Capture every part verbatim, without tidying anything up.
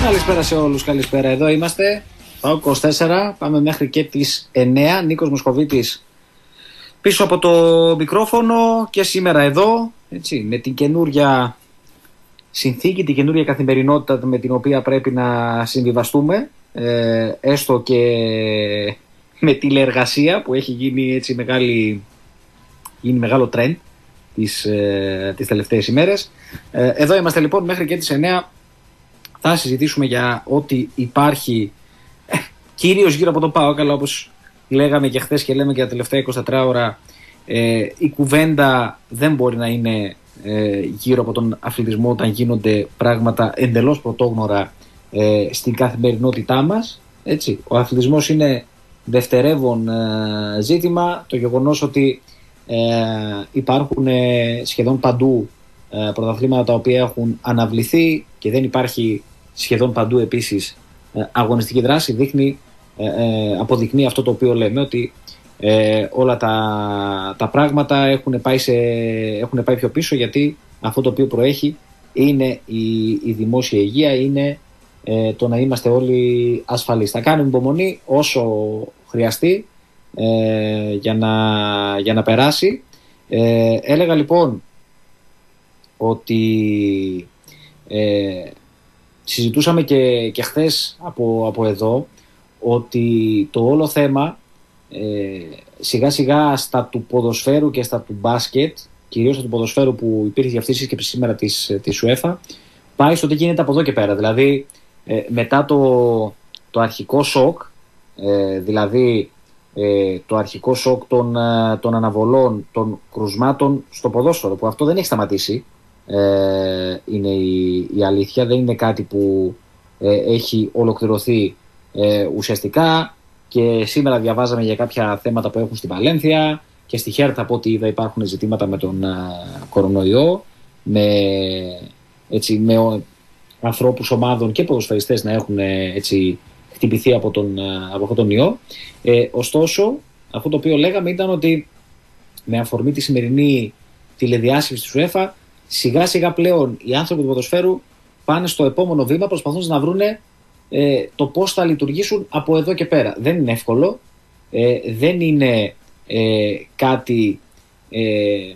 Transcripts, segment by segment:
Καλησπέρα σε όλους, καλησπέρα. Εδώ είμαστε, ΠΑΟΚ είκοσι τέσσερα, πάμε μέχρι και τις εννιά. Νίκος Μοσχοβίτης πίσω από το μικρόφωνο και σήμερα εδώ, έτσι, με την καινούρια συνθήκη, την καινούρια καθημερινότητα με την οποία πρέπει να συμβιβαστούμε, ε, έστω και με τηλεεργασία που έχει γίνει έτσι μεγάλη, γίνει μεγάλο τρέντ τις, ε, τις τελευταίες ημέρες. Ε, εδώ είμαστε λοιπόν μέχρι και τις εννιά. Θα συζητήσουμε για ό,τι υπάρχει, ε, κυρίως γύρω από τον ΠΑΟΚ, αλλά όπως λέγαμε και χθες και λέμε και τα τελευταία είκοσι τέσσερις ώρα, ε, η κουβέντα δεν μπορεί να είναι ε, γύρω από τον αθλητισμό όταν γίνονται πράγματα εντελώς πρωτόγνωρα ε, στην καθημερινότητά μας. Έτσι. Ο αθλητισμός είναι δευτερεύον ε, ζήτημα. Το γεγονός ότι ε, υπάρχουν ε, σχεδόν παντού ε, πρωταθλήματα τα οποία έχουν αναβληθεί και δεν υπάρχει σχεδόν παντού επίσης ε, αγωνιστική δράση δείχνει, ε, ε, αποδεικνύει αυτό το οποίο λέμε, ότι ε, όλα τα, τα πράγματα έχουν πάει, σε, έχουν πάει πιο πίσω, γιατί αυτό το οποίο προέχει είναι η, η δημόσια υγεία, είναι ε, το να είμαστε όλοι ασφαλείς. Θα κάνουμε υπομονή όσο χρειαστεί ε, για, να, για να περάσει. Ε, έλεγα λοιπόν ότι ε, συζητούσαμε και, και χθες από, από εδώ ότι το όλο θέμα ε, σιγά σιγά στα του ποδοσφαίρου και στα του μπάσκετ, κυρίως στα του ποδοσφαίρου που υπήρχε αυτή η σύσκεψη σήμερα της, της UEFA, πάει στο τι γίνεται από εδώ και πέρα. Δηλαδή ε, μετά το, το αρχικό σοκ, ε, δηλαδή ε, το αρχικό σοκ των, των αναβολών των κρουσμάτων στο ποδόσφαιρο, που αυτό δεν έχει σταματήσει, Ε, είναι η, η αλήθεια, δεν είναι κάτι που ε, έχει ολοκληρωθεί ε, ουσιαστικά, και σήμερα διαβάζαμε για κάποια θέματα που έχουν στην Βαλένθια και στη Χέρτα, από ό,τι είδα υπάρχουν ζητήματα με τον α, κορονοϊό, με, έτσι, με ο, ανθρώπους ομάδων και ποδοσφαιριστές να έχουν έτσι, χτυπηθεί από, τον, α, από αυτόν τον ιό. ε, ωστόσο αυτό το οποίο λέγαμε ήταν ότι με αφορμή τη σημερινή τηλεδιάσκεψη της UEFA, σιγά σιγά πλέον οι άνθρωποι του ποδοσφαίρου πάνε στο επόμενο βήμα, προσπαθώντας να βρούνε ε, το πώς θα λειτουργήσουν από εδώ και πέρα. Δεν είναι εύκολο, ε, δεν είναι ε, κάτι ε,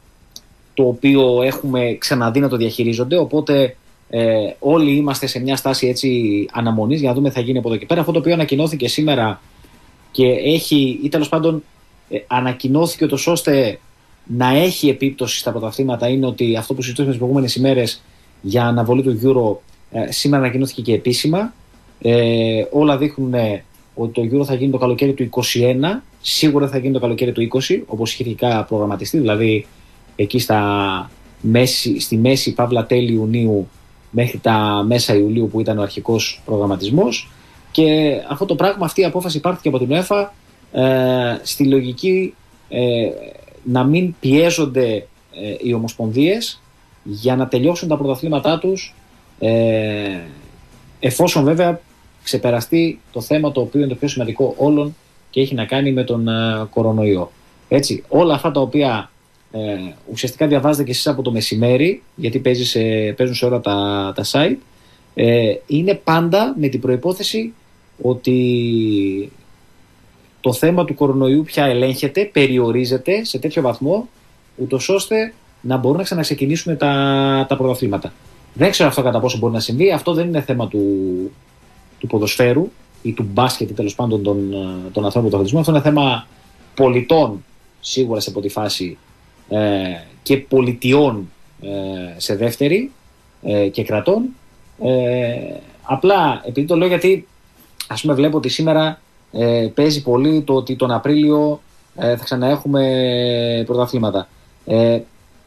το οποίο έχουμε ξαναδεί να το διαχειρίζονται, οπότε ε, όλοι είμαστε σε μια στάση έτσι αναμονής για να δούμε τι θα γίνει από εδώ και πέρα. Αυτό το οποίο ανακοινώθηκε σήμερα και έχει, ή τέλος πάντων ε, ανακοινώθηκε ούτως ώστε να έχει επίπτωση στα πρωταθλήματα, είναι ότι αυτό που συζητούσαμε τις προηγούμενες ημέρες για αναβολή του Euro ε, σήμερα ανακοινώθηκε και επίσημα. Ε, όλα δείχνουν ε, ότι το Euro θα γίνει το καλοκαίρι του είκοσι ένα, σίγουρα θα γίνει το καλοκαίρι του είκοσι, όπως είχε αρχικά προγραμματιστεί, δηλαδή εκεί στα μέση, στη μέση παύλα τέλη Ιουνίου μέχρι τα μέσα Ιουλίου που ήταν ο αρχικός προγραμματισμός. Και αυτό το πράγμα, αυτή η απόφαση πάρθηκε από την UEFA ε, στη λογική ε, να μην πιέζονται ε, οι ομοσπονδίες για να τελειώσουν τα πρωταθλήματά τους, ε, εφόσον βέβαια ξεπεραστεί το θέμα το οποίο είναι το πιο σημαντικό όλων και έχει να κάνει με τον ε, κορονοϊό. Έτσι, όλα αυτά τα οποία ε, ουσιαστικά διαβάζετε και εσείς από το μεσημέρι, γιατί παίζει σε, παίζουν σε όλα τα, τα site, ε, είναι πάντα με την προϋπόθεση ότι το θέμα του κορονοϊού πια ελέγχεται, περιορίζεται σε τέτοιο βαθμό, ούτως ώστε να μπορούν να ξαναξεκινήσουν τα, τα πρωταθλήματα. Δεν ξέρω αυτό κατά πόσο μπορεί να συμβεί. Αυτό δεν είναι θέμα του, του ποδοσφαίρου ή του μπάσκετ ή τέλος πάντων των, των ανθρώπων του αθλητισμού. Αυτό είναι θέμα πολιτών σίγουρα σε πρώτη φάση ε, και πολιτιών ε, σε δεύτερη ε, και κρατών. Ε, απλά επειδή το λέω, γιατί ας πούμε βλέπω ότι σήμερα Ε, παίζει πολύ το ότι τον Απρίλιο ε, θα ξαναέχουμε πρωταθλήματα. Ε,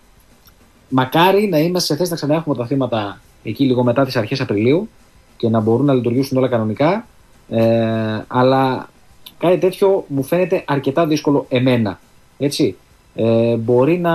μακάρι να είμαστε σε θέση να ξαναέχουμε πρωταθλήματα εκεί λίγο μετά τις αρχές Απριλίου και να μπορούν να λειτουργήσουν όλα κανονικά, ε, αλλά κάτι τέτοιο μου φαίνεται αρκετά δύσκολο εμένα. Έτσι. Ε, μπορεί να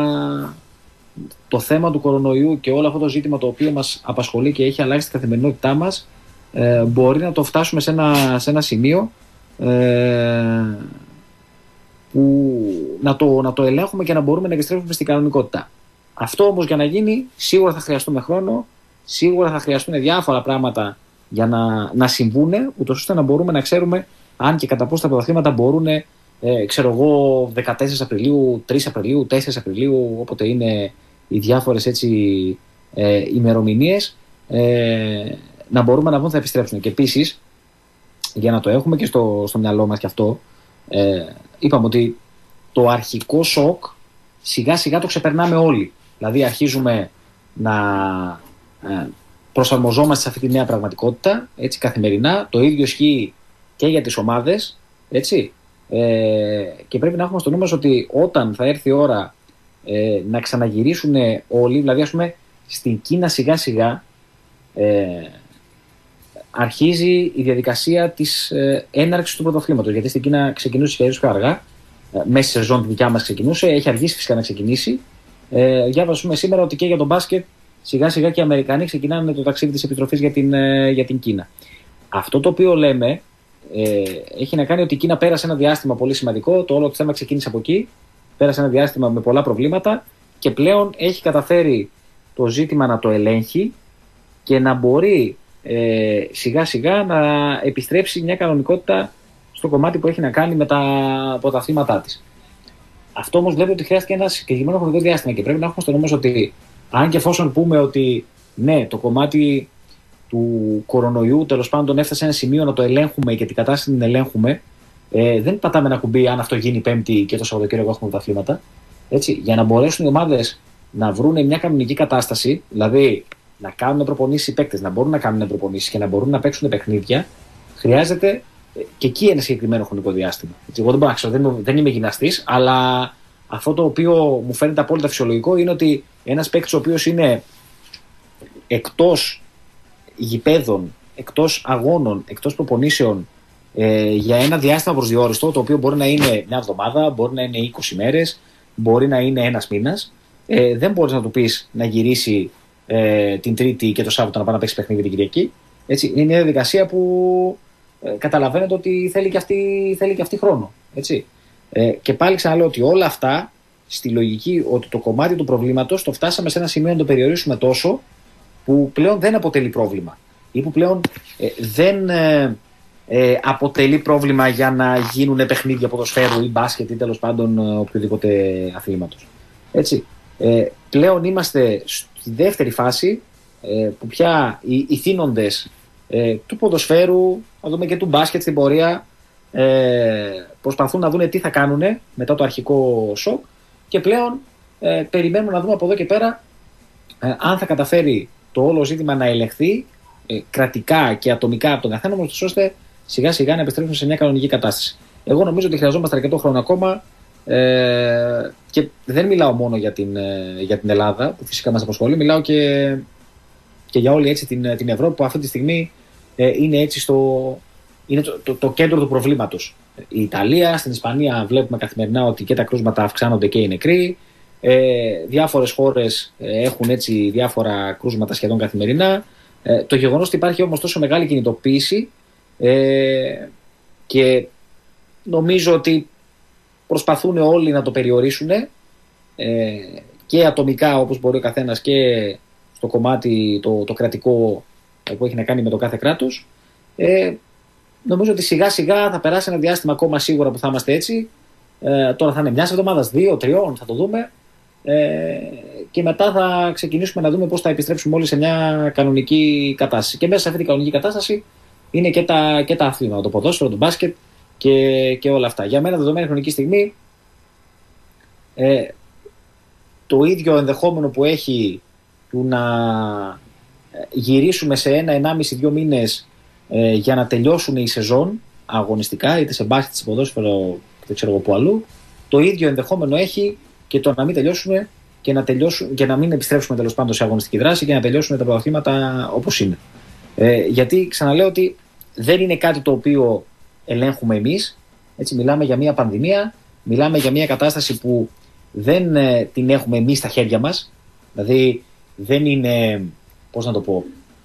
το θέμα του κορονοϊού και όλο αυτό το ζήτημα το οποίο μας απασχολεί και έχει αλλάξει την καθημερινότητά μας, ε, μπορεί να το φτάσουμε σε ένα, σε ένα σημείο Ε, που να το, να το ελέγχουμε και να μπορούμε να επιστρέψουμε στην κανονικότητα. Αυτό όμως για να γίνει σίγουρα θα χρειαστούμε χρόνο, σίγουρα θα χρειαστούν διάφορα πράγματα για να, να συμβούν, ούτως ώστε να μπορούμε να ξέρουμε αν και κατά πόσο τα πρωταθλήματα μπορούν, ε, ξέρω εγώ, δεκατέσσερις Απριλίου, τρεις Απριλίου, τέσσερις Απριλίου, όποτε είναι οι διάφορες έτσι ε, ημερομηνίες, ε, να μπορούμε να βγουν θα επιστρέψουν. Και επίσης, για να το έχουμε και στο, στο μυαλό μας και αυτό, ε, είπαμε ότι το αρχικό σοκ σιγά σιγά το ξεπερνάμε όλοι. Δηλαδή αρχίζουμε να ε, προσαρμοζόμαστε σε αυτή τη νέα πραγματικότητα, έτσι, καθημερινά. Το ίδιο ισχύει και για τις ομάδες, έτσι. Ε, και πρέπει να έχουμε στο νου μας ότι όταν θα έρθει η ώρα ε, να ξαναγυρίσουν όλοι, δηλαδή ας πούμε στην Κίνα σιγά σιγά ε, αρχίζει η διαδικασία της ε, έναρξης του πρωταθλήματος. Γιατί στην Κίνα ξεκινούσε και πιο αργά, ε, μέσα στη σεζόν τη δικιά μας ξεκινούσε, έχει αργήσει φυσικά να ξεκινήσει. Ε, διάβασαμε σήμερα ότι και για τον μπάσκετ σιγά σιγά και οι Αμερικανοί ξεκινάνε το ταξίδι της επιστροφής για την, ε, για την Κίνα. Αυτό το οποίο λέμε ε, έχει να κάνει ότι η Κίνα πέρασε ένα διάστημα πολύ σημαντικό, το όλο το θέμα ξεκίνησε από εκεί, πέρασε ένα διάστημα με πολλά προβλήματα και πλέον έχει καταφέρει το ζήτημα να το ελέγχει και να μπορεί ε, σιγά σιγά να επιστρέψει μια κανονικότητα στο κομμάτι που έχει να κάνει με τα πρωταθλήματά της. Αυτό όμως βλέπει ότι χρειάστηκε ένα συγκεκριμένο χρονικό διάστημα και πρέπει να έχουμε στο νου μας ότι αν και εφόσον πούμε ότι ναι, το κομμάτι του κορονοϊού τέλος πάντων έφτασε σε ένα σημείο να το ελέγχουμε και την κατάσταση την ελέγχουμε, ε, δεν πατάμε ένα κουμπί αν αυτό γίνει Πέμπτη και το Σαββατοκύριακο έχουμε πρωταθλήματα. Για να μπορέσουν οι ομάδες να βρουν μια κανονική κατάσταση, δηλαδή να κάνουν προπονήσεις οι παίκτες, να μπορούν να κάνουν προπονήσεις και να μπορούν να παίξουν παιχνίδια, χρειάζεται και εκεί ένα συγκεκριμένο χρονικό διάστημα. Έτσι, εγώ δεν μπορώ να ξέρω, δεν, δεν είμαι γυμναστής, αλλά αυτό το οποίο μου φαίνεται απόλυτα φυσιολογικό είναι ότι ένας παίκτης ο οποίος είναι εκτός γηπέδων, εκτός αγώνων, εκτός προπονήσεων ε, για ένα διάστημα προσδιοριστό, το οποίο μπορεί να είναι μια εβδομάδα, μπορεί να είναι είκοσι μέρες, μπορεί να είναι ένας μήνας, ε, δεν μπορείς να του πεις να γυρίσει ε, την Τρίτη και το Σάββατο να πάει να παίξει παιχνίδι την Κυριακή. Έτσι, είναι μια διαδικασία που ε, καταλαβαίνετε ότι θέλει και αυτή, θέλει και αυτή χρόνο. Έτσι. Ε, και πάλι ξαναλέω ότι όλα αυτά στη λογική ότι το κομμάτι του προβλήματος το φτάσαμε σε ένα σημείο να το περιορίσουμε τόσο που πλέον δεν αποτελεί πρόβλημα ή που πλέον ε, δεν ε, ε, αποτελεί πρόβλημα για να γίνουν παιχνίδια ποδοσφαίρου ή μπάσκετ ή τέλος πάντων οποιοδήποτε αθλήματος. Έτσι. Ε, πλέον είμαστε στη δεύτερη φάση ε, που πια οι, οι θύνοντες ε, του ποδοσφαίρου, να δούμε και του μπάσκετ στην πορεία, ε, προσπαθούν να δουν τι θα κάνουν μετά το αρχικό σοκ και πλέον ε, περιμένουμε να δούμε από εδώ και πέρα ε, αν θα καταφέρει το όλο ζήτημα να ελεγχθεί ε, κρατικά και ατομικά από τον καθένα μας, ώστε σιγά σιγά να επιστρέψουμε σε μια κανονική κατάσταση. Εγώ νομίζω ότι χρειαζόμαστε αρκετό χρόνο ακόμα ε, και δεν μιλάω μόνο για την, ε, για την Ελλάδα που φυσικά μας απασχολεί, μιλάω και, και για όλη έτσι την, την Ευρώπη που αυτή τη στιγμή ε, είναι, έτσι στο, είναι το, το, το κέντρο του προβλήματος. Η Ιταλία, στην Ισπανία βλέπουμε καθημερινά ότι και τα κρούσματα αυξάνονται και οι νεκροί. Ε, διάφορες χώρες ε, έχουν έτσι διάφορα κρούσματα σχεδόν καθημερινά. Ε, το γεγονός ότι υπάρχει όμως τόσο μεγάλη κινητοποίηση ε, και νομίζω ότι προσπαθούν όλοι να το περιορίσουν ε, και ατομικά όπως μπορεί ο καθένας και στο κομμάτι το, το κρατικό που έχει να κάνει με το κάθε κράτος. Ε, νομίζω ότι σιγά σιγά θα περάσει ένα διάστημα ακόμα σίγουρα που θα είμαστε έτσι. Ε, τώρα θα είναι μιας εβδομάδας, δύο, τριών, θα το δούμε. Ε, και μετά θα ξεκινήσουμε να δούμε πώς θα επιστρέψουμε όλοι σε μια κανονική κατάσταση. Και μέσα σε αυτή την κανονική κατάσταση είναι και τα, και τα αθλήματα, το ποδόσφαιρο, το μπάσκετ και, και όλα αυτά. Για μένα, δεδομένη χρονική στιγμή, ε, το ίδιο ενδεχόμενο που έχει του να γυρίσουμε σε ένα, ενάμιση, δύο μήνες ε, για να τελειώσουν οι σεζόν αγωνιστικά, είτε σε μπάσκετ, σε ποδόσφαιρο, δεν ξέρω εγώ που αλλού, το ίδιο ενδεχόμενο έχει και το να μην τελειώσουμε και να, τελειώσουμε, και να μην επιστρέψουμε τέλος πάντων σε αγωνιστική δράση και να τελειώσουμε τα πρωταθλήματα όπως είναι. Ε, γιατί ξαναλέω ότι δεν είναι κάτι το οποίο ελέγχουμε εμείς. Έτσι, μιλάμε για μια πανδημία, μιλάμε για μια κατάσταση που δεν ε, την έχουμε εμείς στα χέρια μας. Δηλαδή δεν είναι, πώς να το πω,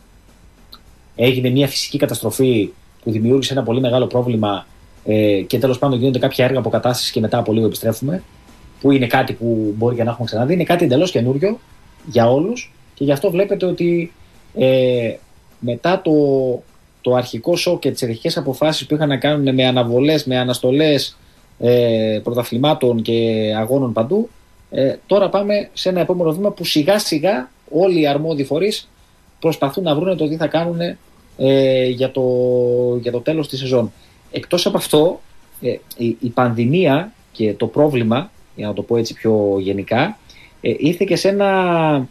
έγινε μια φυσική καταστροφή που δημιούργησε ένα πολύ μεγάλο πρόβλημα ε, και τέλος πάντων γίνονται κάποια έργα αποκατάστασης και μετά από λίγο επιστρέφουμε, που είναι κάτι που μπορεί και να έχουμε ξαναδεί. Είναι κάτι εντελώς καινούριο για όλους και γι' αυτό βλέπετε ότι ε, μετά το, το αρχικό σοκ και τις αρχικές αποφάσεις που είχαν να κάνουν με αναβολές, με αναστολές ε, πρωταθλημάτων και αγώνων παντού, ε, τώρα πάμε σε ένα επόμενο βήμα που σιγά σιγά όλοι οι αρμόδιοι φορείς προσπαθούν να βρουν το τι θα κάνουν ε, για, το, για το τέλος της σεζόν. Εκτός από αυτό, ε, η, η πανδημία και το πρόβλημα, για να το πω έτσι πιο γενικά, ε, ήρθε και σε ένα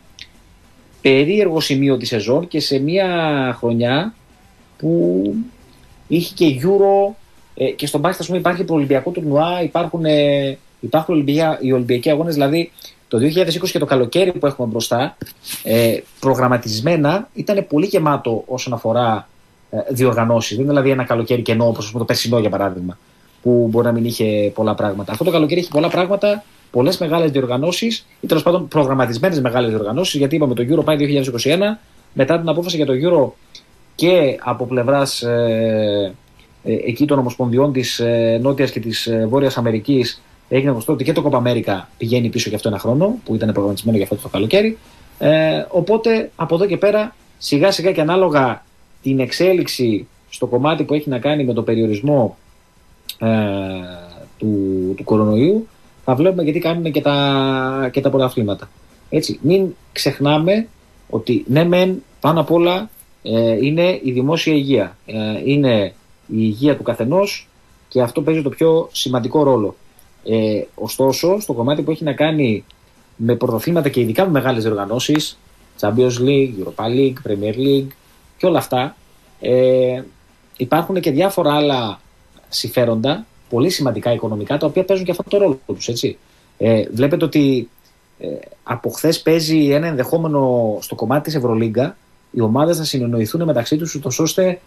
περίεργο σημείο της σεζόν και σε μια χρονιά που είχε και Euro ε, και στον μπάσκετ, ας πούμε, υπάρχει το Ολυμπιακό τουρνουά, υπάρχουν, ε, υπάρχουν Ολυμπια, οι Ολυμπιακοί αγώνες, δηλαδή το δύο χιλιάδες είκοσι και το καλοκαίρι που έχουμε μπροστά, ε, προγραμματισμένα ήταν πολύ γεμάτο όσον αφορά ε, διοργανώσεις. Δεν είναι δηλαδή ένα καλοκαίρι κενό όπως το περσινό για παράδειγμα, που μπορεί να μην είχε πολλά πράγματα. Αυτό το καλοκαίρι είχε πολλά πράγματα, πολλές μεγάλες διοργανώσεις ή τέλος πάντων προγραμματισμένες μεγάλες διοργανώσεις, γιατί είπαμε το Euro πάει δύο χιλιάδες είκοσι ένα, μετά την απόφαση για το Euro και από πλευράς ε, ε, εκεί των ομοσπονδιών της ε, Νότιας και της ε, Βόρειας Αμερικής έγινε γνωστό ότι και το Copa America πηγαίνει πίσω για αυτό ένα χρόνο, που ήταν προγραμματισμένο για αυτό το καλοκαίρι. Ε, οπότε από εδώ και πέρα, σιγά σιγά και ανάλογα την εξέλιξη στο κομμάτι που έχει να κάνει με το περιορισμό ε, του, του κορονοϊού, θα βλέπουμε γιατί κάνουν και τα, και τα πρωταθλήματα. Έτσι, μην ξεχνάμε ότι ναι μεν πάνω απ' όλα ε, είναι η δημόσια υγεία. Ε, είναι η υγεία του καθενός και αυτό παίζει το πιο σημαντικό ρόλο. Ε, ωστόσο, στο κομμάτι που έχει να κάνει με πρωταθλήματα και ειδικά με μεγάλες διοργανώσεις, Champions League, Europa League, Premier League και όλα αυτά, ε, υπάρχουν και διάφορα άλλα συμφέροντα, πολύ σημαντικά οικονομικά, τα οποία παίζουν και αυτό το ρόλο τους. Έτσι. Ε, βλέπετε ότι ε, από χθες παίζει ένα ενδεχόμενο στο κομμάτι της Ευρωλίγκα οι ομάδες να συνεννοηθούν μεταξύ τους, ούτως ώστε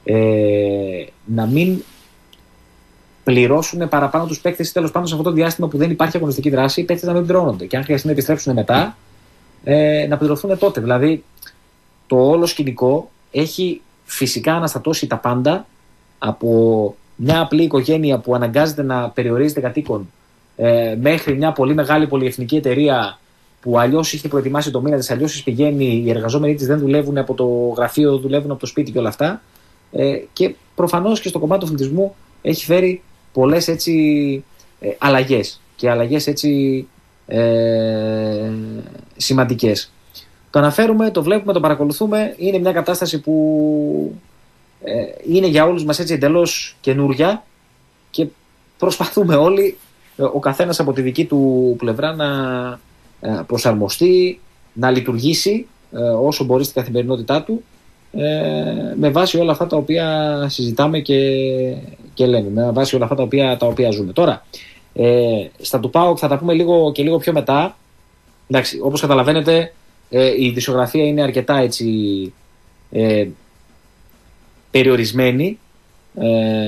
ε, να μην πληρώσουν παραπάνω τους παίκτες, τέλος πάντων σε αυτό το διάστημα που δεν υπάρχει αγωνιστική δράση, οι παίκτες να μην πληρώνονται. Και αν χρειαστεί να επιστρέψουν μετά, ε, να πληρωθούν τότε. Δηλαδή, το όλο σκηνικό έχει φυσικά αναστατώσει τα πάντα, από μια απλή οικογένεια που αναγκάζεται να περιορίζεται κατοίκων, ε, μέχρι μια πολύ μεγάλη πολυεθνική εταιρεία που αλλιώς είχε προετοιμάσει το μήνα της, αλλιώς πηγαίνει, οι εργαζόμενοι της δεν δουλεύουν από το γραφείο, δουλεύουν από το σπίτι και όλα αυτά. Ε, και προφανώς και στο κομμάτι του αθλητισμού έχει φέρει πολλές έτσι ε, αλλαγές και αλλαγές έτσι ε, σημαντικές. Το αναφέρουμε, το βλέπουμε, το παρακολουθούμε. Είναι μια κατάσταση που ε, είναι για όλους μας έτσι εντελώς καινούρια και προσπαθούμε όλοι, ο καθένας από τη δική του πλευρά, να ε, προσαρμοστεί, να λειτουργήσει ε, όσο μπορεί στην καθημερινότητά του, ε, με βάση όλα αυτά τα οποία συζητάμε και, και λέμε, με βάση όλα αυτά τα οποία, τα οποία ζούμε. Τώρα, ε, στα του ΠΑΟΚ θα τα πούμε λίγο και λίγο πιο μετά. Εντάξει, όπως καταλαβαίνετε, ε, η ειδησιογραφία είναι αρκετά έτσι ε, περιορισμένη. Ε,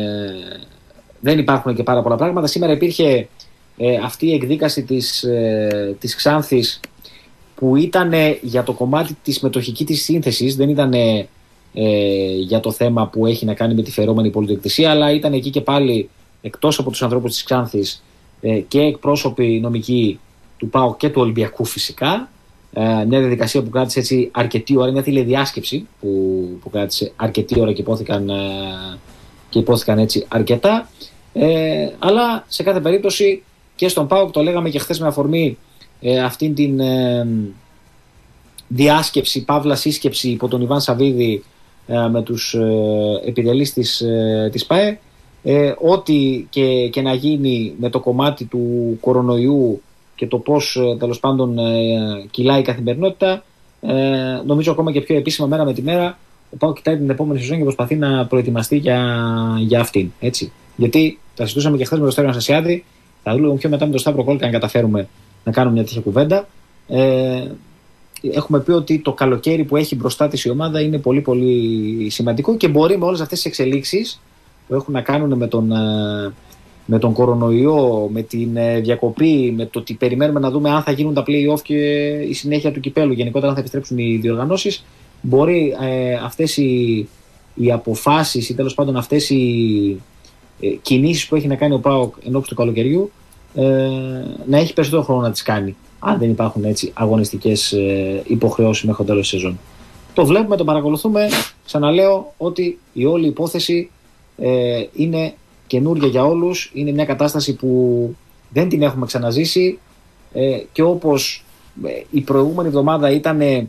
δεν υπάρχουν και πάρα πολλά πράγματα. Σήμερα υπήρχε ε, αυτή η εκδίκαση της, ε, της Ξάνθης, που ήταν για το κομμάτι της μετοχική της σύνθεσης, δεν ήταν ε, για το θέμα που έχει να κάνει με τη φερόμενη πολυδιοκτησία, αλλά ήταν εκεί και πάλι, εκτός από τους ανθρώπους της Ξάνθης, ε, και εκπρόσωποι νομικοί του ΠΑΟΚ και του Ολυμπιακού φυσικά. Ε, μια διαδικασία που κράτησε έτσι αρκετή ώρα, μια τηλεδιάσκεψη που, που κράτησε αρκετή ώρα και υπόθηκαν, ε, και υπόθηκαν έτσι αρκετά. Ε, αλλά σε κάθε περίπτωση και στον ΠΑΟΚ, το λέγαμε και χθες με αφορμή ε, αυτήν την ε, διάσκεψη, παύλα σύσκεψη υπό τον Ιβάν Σαββίδη ε, με τους ε, επιτελείς της, ε, της ΠΑΕ, ε, ό,τι και, και να γίνει με το κομμάτι του κορονοϊού και το πώς τέλος πάντων ε, κυλάει η καθημερινότητα, ε, νομίζω ακόμα και πιο επίσημα μέρα με τη μέρα ο ΠΑΟΚ κοιτάει την επόμενη σεζόν και προσπαθεί να προετοιμαστεί για, για αυτήν. Έτσι. Γιατί τα συζητούσαμε και χθες με τον Στέριο Αναστασιάδη, θα δούμε πιο μετά με τον Σταύρο Κόλκα αν καταφέρουμε να κάνουμε μια τέτοια κουβέντα. Ε, έχουμε πει ότι το καλοκαίρι που έχει μπροστά της η ομάδα είναι πολύ πολύ σημαντικό και μπορεί με όλες αυτές τις εξελίξεις που έχουν να κάνουν με τον, με τον κορονοϊό, με την διακοπή, με το ότι περιμένουμε να δούμε αν θα γίνουν τα play-off και η συνέχεια του κυπέλου, γενικότερα αν θα επιστρέψουν οι διοργανώσεις, μπορεί ε, αυτές οι, οι αποφάσεις ή τέλος πάντων αυτές οι ε, κινήσεις που έχει να κάνει ο ΠΑΟΚ ενώπιση του καλοκαιριού ε, να έχει περισσότερο χρόνο να τις κάνει, αν δεν υπάρχουν έτσι αγωνιστικές ε, υποχρεώσεις μέχρι το τέλος της σεζόν. το βλέπουμε, το παρακολουθούμε. Ξαναλέω ότι η όλη υπόθεση ε, είναι καινούργια για όλους. Είναι μια κατάσταση που δεν την έχουμε ξαναζήσει ε, και όπως ε, η προηγούμενη εβδομάδα ήταν ε,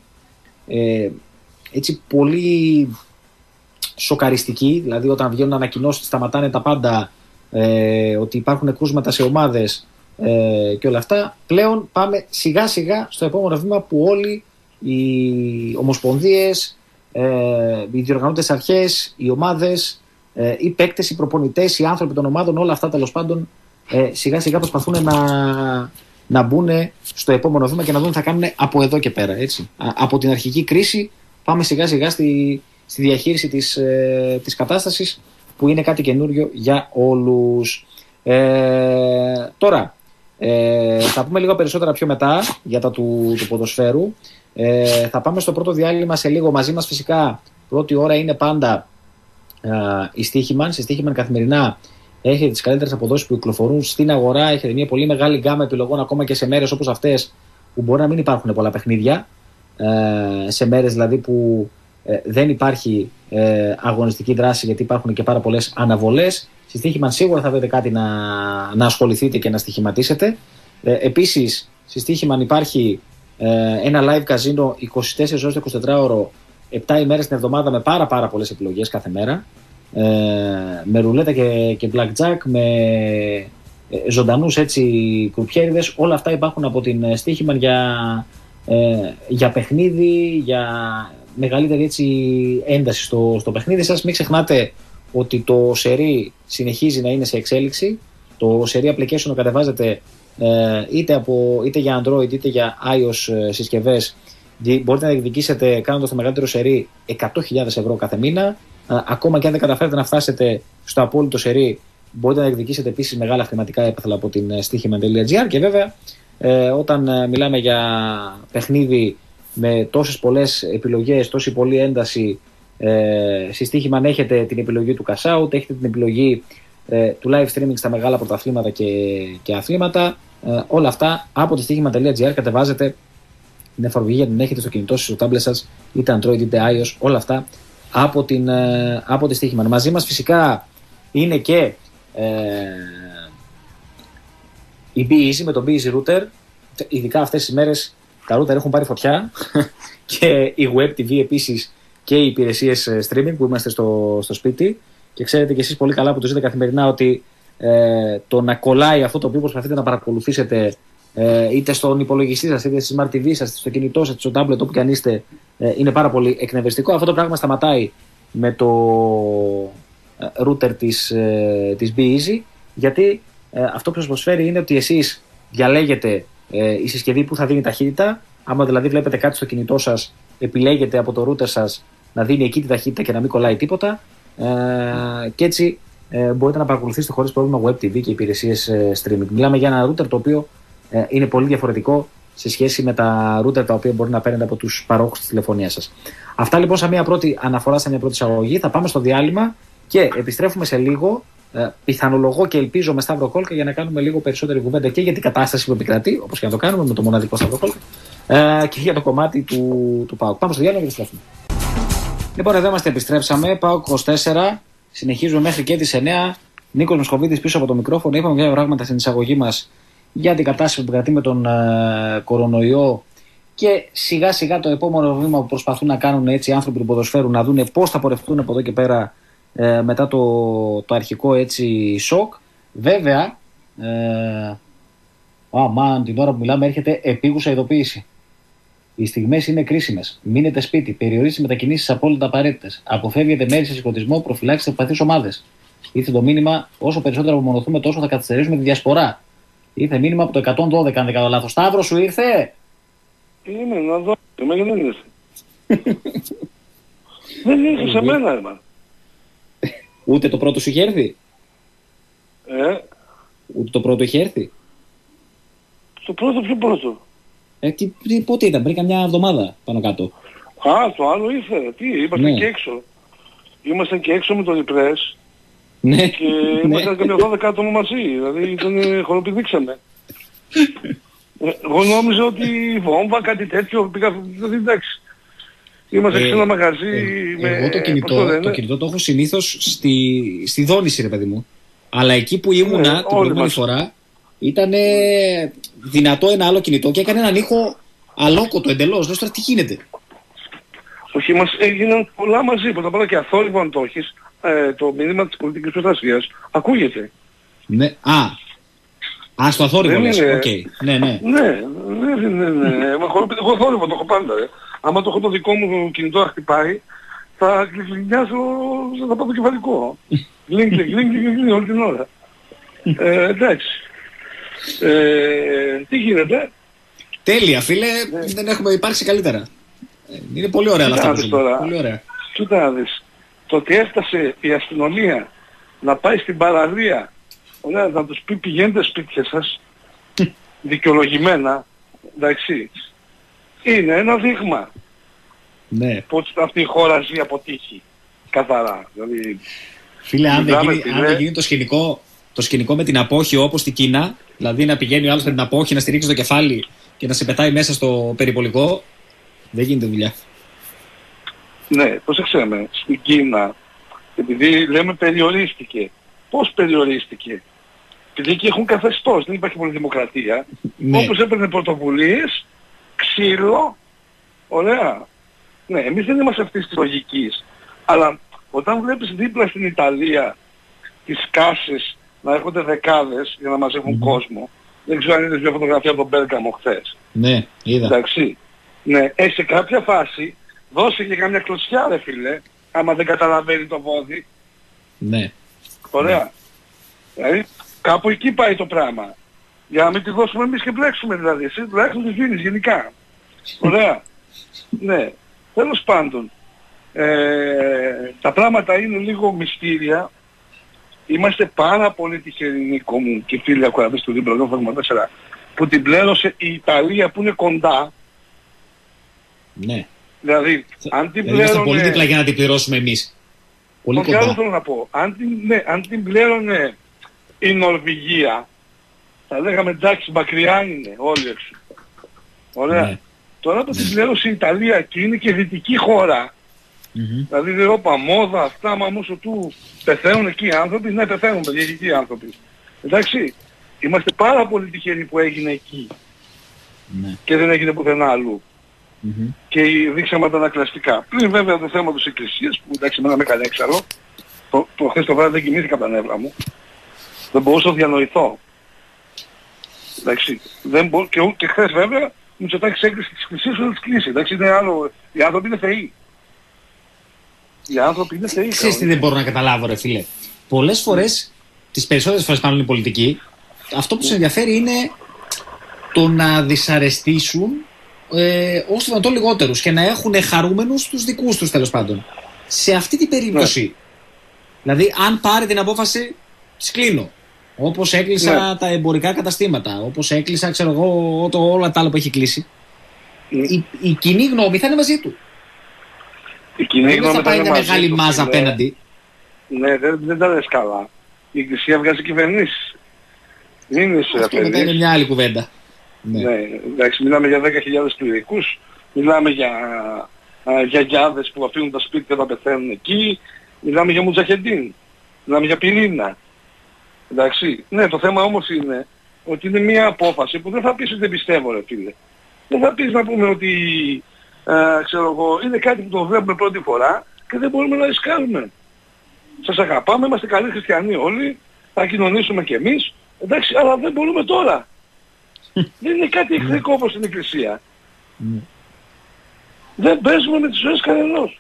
έτσι πολύ σοκαριστική, δηλαδή όταν βγαίνουν ανακοινώσεις, σταματάνε τα πάντα, ε, ότι υπάρχουν κρούσματα σε ομάδες ε, και όλα αυτά, πλέον πάμε σιγά σιγά στο επόμενο βήμα που όλοι οι ομοσπονδίες, ε, οι διοργανώτες αρχές, οι ομάδες, ε, οι παίκτες, οι προπονητές, οι άνθρωποι των ομάδων, όλα αυτά τέλος πάντων ε, σιγά σιγά προσπαθούν να, να μπουν στο επόμενο βήμα και να δουν τι θα κάνουν από εδώ και πέρα. Έτσι. Α, από την αρχική κρίση πάμε σιγά σιγά στη, στη διαχείριση της, ε, της κατάστασης, που είναι κάτι καινούριο για όλους. Ε, τώρα, ε, θα πούμε λίγο περισσότερα πιο μετά για τα του, του ποδοσφαίρου. Ε, θα πάμε στο πρώτο διάλειμμα σε λίγο. Μαζί μας φυσικά πρώτη ώρα είναι πάντα ε, η Στοίχημαν. Στη Στοίχημαν καθημερινά έχετε τις καλύτερες αποδόσεις που κυκλοφορούν στην αγορά. Έχετε μια πολύ μεγάλη γκάμα επιλογών ακόμα και σε μέρες όπως αυτές που μπορεί να μην υπάρχουν πολλά παιχνίδια. Ε, σε μέρες δηλαδή που ε, δεν υπάρχει ε, αγωνιστική δράση, γιατί υπάρχουν και πάρα πολλές αναβολές. Στη Στοίχημαν σίγουρα θα βρείτε κάτι να, να ασχοληθείτε και να στοιχηματίσετε. Ε, επίσης, στη Στοίχημαν υπάρχει ε, ένα live καζίνο είκοσι τέσσερις ώρες είκοσι τέσσερις ώρο, επτά ημέρες την εβδομάδα, με πάρα πάρα πολλές επιλογές κάθε μέρα. Ε, με ρουλέτα και, και blackjack, με ε, ζωντανούς έτσι κρουπιέριδες. Όλα αυτά υπάρχουν από την Στοίχημαν για, ε, για παιχνίδι, για μεγαλύτερη έτσι ένταση στο, στο παιχνίδι σας. Μην ξεχνάτε ότι το σερί συνεχίζει να είναι σε εξέλιξη. Το σερί application το κατεβάζετε ε, είτε, από, είτε για Android είτε για iOS ε, συσκευές. Μπορείτε να διεκδικήσετε κάνοντας το μεγαλύτερο σερί εκατό χιλιάδες ευρώ κάθε μήνα. Ε, ακόμα και αν δεν καταφέρετε να φτάσετε στο απόλυτο σερί, μπορείτε να διεκδικήσετε επίσης μεγάλα χρηματικά έπαθλα από την στοίχημαν τελεία τζι άρ. Και βέβαια, ε, όταν ε, μιλάμε για παιχνίδι με τόσες πολλές επιλογές, τόση πολλή ένταση, ε, στη Στοίχημαν έχετε την επιλογή του cash out, έχετε την επιλογή ε, του live streaming στα μεγάλα πρωταθλήματα και, και αθλήματα. Ε, όλα αυτά από τη στοίχημαν τελεία τζι άρ κατεβάζετε την εφαρμογή για την έχετε στο κινητό σας, στο tablet σας, είτε Android είτε iOS, όλα αυτά από, την, ε, από τη Στοίχημαν. Μαζί μας φυσικά είναι και ε, η BeEasy με το BeEasy Router. Ειδικά αυτές τις μέρες τα router έχουν πάρει φωτιά και η Web τι βι επίσης και οι υπηρεσίες streaming που είμαστε στο, στο σπίτι. Και ξέρετε και εσείς πολύ καλά που το ζείτε καθημερινά ότι ε, το να κολλάει αυτό το οποίο προσπαθείτε να παρακολουθήσετε ε, είτε στον υπολογιστή σας, είτε στη Smart τι βι σας, είτε στο κινητό σας, είτε στο tablet, όπου και αν είστε, ε, είναι πάρα πολύ εκνευριστικό. Αυτό το πράγμα σταματάει με το ε, router της, ε, της BeEasy, γιατί ε, αυτό που σας προσφέρει είναι ότι εσείς διαλέγετε ε, η συσκευή που θα δίνει ταχύτητα. Άμα δηλαδή βλέπετε κάτι στο κινητό σας, επιλέγετε από το router σας να δίνει εκεί τη ταχύτητα και να μην κολλάει τίποτα. Ε, και έτσι ε, μπορείτε να παρακολουθήσετε χωρίς πρόβλημα Web τι βι και υπηρεσίες ε, streaming. Μιλάμε για ένα router το οποίο ε, είναι πολύ διαφορετικό σε σχέση με τα router τα οποία μπορεί να παίρνετε από τους παρόχους της τηλεφωνίας σας. Αυτά λοιπόν σαν μια πρώτη αναφορά, σαν μια πρώτη εισαγωγή. Θα πάμε στο διάλειμμα και επιστρέφουμε σε λίγο. Ε, πιθανολογώ και ελπίζω με Σταύρο Κόλκα για να κάνουμε λίγο περισσότερη κουβέντα και για την κατάσταση που επικρατεί, όπως και να το κάνουμε με το μοναδικό Σταύρο Κόλκα, ε, και για το κομμάτι του, του ΠΑΟΚ. Πάμε στο διάλειμμα και επιστρέφουμε. Λοιπόν, εδώ είμαστε, επιστρέψαμε. ΠΑΟΚ είκοσι τέσσερα. Συνεχίζουμε μέχρι και τις εννιά. Νίκος Μοσχοβίδης πίσω από το μικρόφωνο. Είπαμε κάποια πράγματα στην εισαγωγή μας για την κατάσταση που επικρατεί με τον ε, κορονοϊό και σιγά σιγά το επόμενο βήμα που προσπαθούν να κάνουν έτσι οι άνθρωποι του ποδοσφαίρου, να δουν πώς θα πορευτούν από εδώ και πέρα ε, μετά το, το αρχικό έτσι σοκ. Βέβαια, ε, αμάν, την ώρα που μιλάμε έρχεται επίγουσα ειδοποίηση. Οι στιγμές είναι κρίσιμες. Μείνετε σπίτι. Περιορίστε μετακινήσεις απόλυτα απαραίτητες. Αποφεύγετε μέρη σε σηκωτισμό. Προφυλάξτε ευπαθείς ομάδες. Ήρθε το μήνυμα: όσο περισσότερο απομονωθούμε, τόσο θα καθυστερήσουμε τη διασπορά. Ήρθε μήνυμα από το εκατόν δώδεκα, αν δεν κάνω λάθος. Σταύρο, σου ήρθε! Είναι, να δω. Εμένα δεν ήρθε. Δεν ήρθε σε μένα, εμά. Ούτε το πρώτο σου είχε έρθει. Ε? Ούτε το πρώτο είχε έρθει. Το πρώτο, ποιο πρώτο? Ε, τι, τι, πότε ήταν, πριν καμιά εβδομάδα πάνω κάτω. Α, το άλλο ήρθε. Τι, ήμασταν Ναι. και έξω. Ήμασταν και έξω με τον Ιπρές Ναι. και ήμασταν καμιά δώδεκα άτομα μαζί. Δηλαδή τον χοροπηδήξαμε. ε, εγώ νόμιζα ότι βόμβα, κάτι τέτοιο, πήγα, δηλαδή εντάξει. Είμαστε Ε, σε ένα μαγαζί ε, με... εγώ το πώς κινητό, λένε? το κινητό το έχω συνήθως στη, στη Δόνηση, ρε παιδί μου. Αλλά εκεί που ήμουνα Ναι, την όλοι προηγούμενη μας. φορά ήταν δυνατό ένα άλλο κινητό και έκανε έναν ήχο αλόκοτο εντελώς. Λες τώρα τι γίνεται. Όχι, μας έγιναν πολλά μαζί. Πρώτα απ' όλα και αθόρυβο αν το έχεις, ε, το μήνυμα της πολιτικής προστασίας ακούγεται. Ναι, α, α στο αθόρυβο Δεν λες. είναι- Οκ. Ναι, ναι. Ναι, ναι, ναι, ναι, ναι. Μα χωρίς- εγώ θόρυβο το έχω πάντα. Ε. Άμα το έχω το δικό μου κινητό να χτυπάει, θα γλυγλινιάζω, θα πάω το κεφαλικό. Γλινγκ, γλινγκ, γλινγκ, γλινγκ, όλη την ώρα. Ε, εντάξει. Ε, τι γίνεται? Τέλεια, φίλε, δεν έχουμε υπάρξει καλύτερα. Ε, Είναι πολύ ωραία όλα αυτά που Κοίτα ζούμε. τώρα. Πολύ ωραία. Κοίτα να δεις. Το ότι έφτασε η αστυνομία να πάει στην παραλία, ωραία, να τους πει πηγαίνετε σπίτια σας, δικαιολογημένα, εντάξει, είναι ένα δείγμα Ναι. πως αυτή η χώρα ζει από τύχη. Καθαρά. Δηλαδή, Φίλε, αν δεν, Μιλάμε, γίνει, αν φίλε. δεν γίνει το σκηνικό, το σκηνικό με την απόχη όπως στην Κίνα, δηλαδή να πηγαίνει ο άλλος με την απόχη να στηρίξει το κεφάλι και να σε πετάει μέσα στο περιπολικό, δεν γίνεται δουλειά. ναι, πρόσεξε με, στην Κίνα, επειδή λέμε περιορίστηκε. Πώς περιορίστηκε? Επειδή εκεί έχουν καθεστώς, δεν υπάρχει πολύ δημοκρατία. Ναι. Όπως έπαιρνε πρωτοβουλίες, ξύλο, ωραία. Ναι, εμείς δεν είμαστε αυτής της λογικής. Αλλά όταν βλέπεις δίπλα στην Ιταλία τις κάσες να έρχονται δεκάδες για να μαζεύουν Μμμ. κόσμο, δεν ξέρω αν είδες μια φωτογραφία από τον Μπέργαμο χθες. Ναι, είδα. Εντάξει. Ναι, ε, σε κάποια φάση δώσε και καμιά κλωτσιά ρε φίλε, άμα δεν καταλαβαίνει το βόδι. Ναι. Ωραία. Δηλαδή κάπου εκεί πάει το πράγμα. Για να μην τη δώσουμε εμείς και μπλέξουμε δηλαδή. Εσύ τουλάχιστον τη δίνεις γενικά. Ωραία. Ναι. Τέλος πάντων. Ε, τα πράγματα είναι λίγο μυστήρια. Είμαστε πάρα πολύ τυχεροί, Νίκο μου και φίλοι ακροατές του Δίμπρο Φάγμα τέσσερα, που την πλήρωσε η Ιταλία που είναι κοντά. Ναι. Δηλαδή, αν την Δηλαδή είμαστε πολύ πλήρωνε... δίπλα για να την πληρώσουμε εμείς. Πολύ Όχι άλλο κοντά. θέλω να πω. Αν την, ναι, αν την πλήρωνε η Νορβηγία, θα λέγαμε εντάξει μακριά είναι όλοι έξω. Ωραία. Ναι. Τώρα που την πλήρωσε η Ιταλία και είναι και δυτική χώρα, Μμμ. δηλαδή δεν όπα μόδα αυτά, μα μόσο του πεθαίνουν εκεί οι άνθρωποι, ναι πεθαίνουν παιδιά εκεί οι άνθρωποι. Εντάξει, είμαστε πάρα πολύ τυχεροί που έγινε εκεί Ναι. και δεν έγινε πουθενά αλλού. Μμμ. Και δείξαμε αντανακλαστικά. Πλην βέβαια το θέμα της εκκλησίας που εντάξει εμένα με έκανε έξαλλο. Το, το χθες το βράδυ δεν κοιμήθηκα από τα νεύρα μου. Δεν μπορούσα να διανοηθώ. Εντάξει, δεν μπο... και, και χθες βέβαια μου τσοτάξει έκκληση της εκκλησίας να της κλείσει. Εντάξει, είναι άλλο. Οι άνθρωποι είναι θεοί. Οι άνθρωποι είναι θεοί. Ξέρεις τι δεν μπορώ να καταλάβω ρε φίλε. Πολλές φορές, τις περισσότερες φορές μάλλον οι πολιτικοί, αυτό που τους ενδιαφέρει είναι το να δυσαρεστήσουν ε, όσο το δυνατόν λιγότερους και να έχουν χαρούμενους τους δικούς τους τέλος πάντων. Σε αυτή την περίπτωση, δηλαδή αν πάρει την απόφαση, τις κλείνω. Όπως έκλεισα Ναι. τα εμπορικά καταστήματα, όπως έκλεισα ξέρω εγώ το, όλα τα άλλα που έχει κλείσει. Ναι. Η, η κοινή γνώμη θα είναι μαζί του. Η κοινή Δεν γνώμη θα πάει είναι μια μαζί μεγάλη του, μάζα φίλε. απέναντι. Ναι, δεν, δεν τα λες καλά. Η εκκλησία βγάζει κυβερνήσεις. Μην είσαι Αυτό μετά είναι αφελής. μια άλλη κουβέντα. Ναι. Ναι, εντάξει, μιλάμε για δέκα χιλιάδες κληρικούς, μιλάμε για α, γιαγιάδες που αφήνουν τα σπίτια να πεθαίνουν εκεί, μιλάμε για μουτζαχεντίν, μιλάμε για πυρήνα. Εντάξει, ναι, το θέμα όμως είναι ότι είναι μια απόφαση που δεν θα πεις ότι δεν πιστεύω ρε φίλε. Δεν θα πεις να πούμε ότι, α, ξέρω εγώ, είναι κάτι που το βλέπουμε πρώτη φορά και δεν μπορούμε να ρισκάρουμε. Σας αγαπάμε, είμαστε καλοί χριστιανοί όλοι, θα κοινωνήσουμε κι εμείς, εντάξει, αλλά δεν μπορούμε τώρα. Δεν είναι κάτι εχθρικό όπως στην εκκλησία. Ναι. Δεν παίζουμε με τις ζωές κανενός.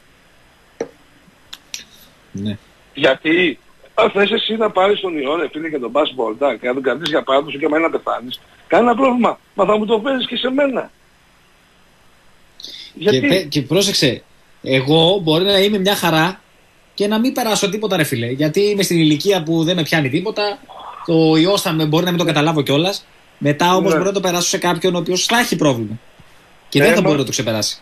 Ναι. Γιατί αν θες εσύ να πάρεις τον ιό ρε φίλε και τον πας βόλτα και να τον κρατήσεις για πάντα σου και εμένα να πεθάνεις, κανένα πρόβλημα. Μα θα μου το παίζεις και σε μένα. Γιατί Και, πέ- και πρόσεξε, εγώ μπορεί να είμαι μια χαρά και να μην περάσω τίποτα ρε φίλε. Γιατί είμαι στην ηλικία που δεν με πιάνει τίποτα. Το ιός θα με, μπορεί να μην το καταλάβω κιόλας. Μετά όμως Ναι. μπορεί να το περάσω σε κάποιον ο οποίος θα έχει πρόβλημα. Και Ναι, δεν θα μα- μπορεί να το ξεπεράσει.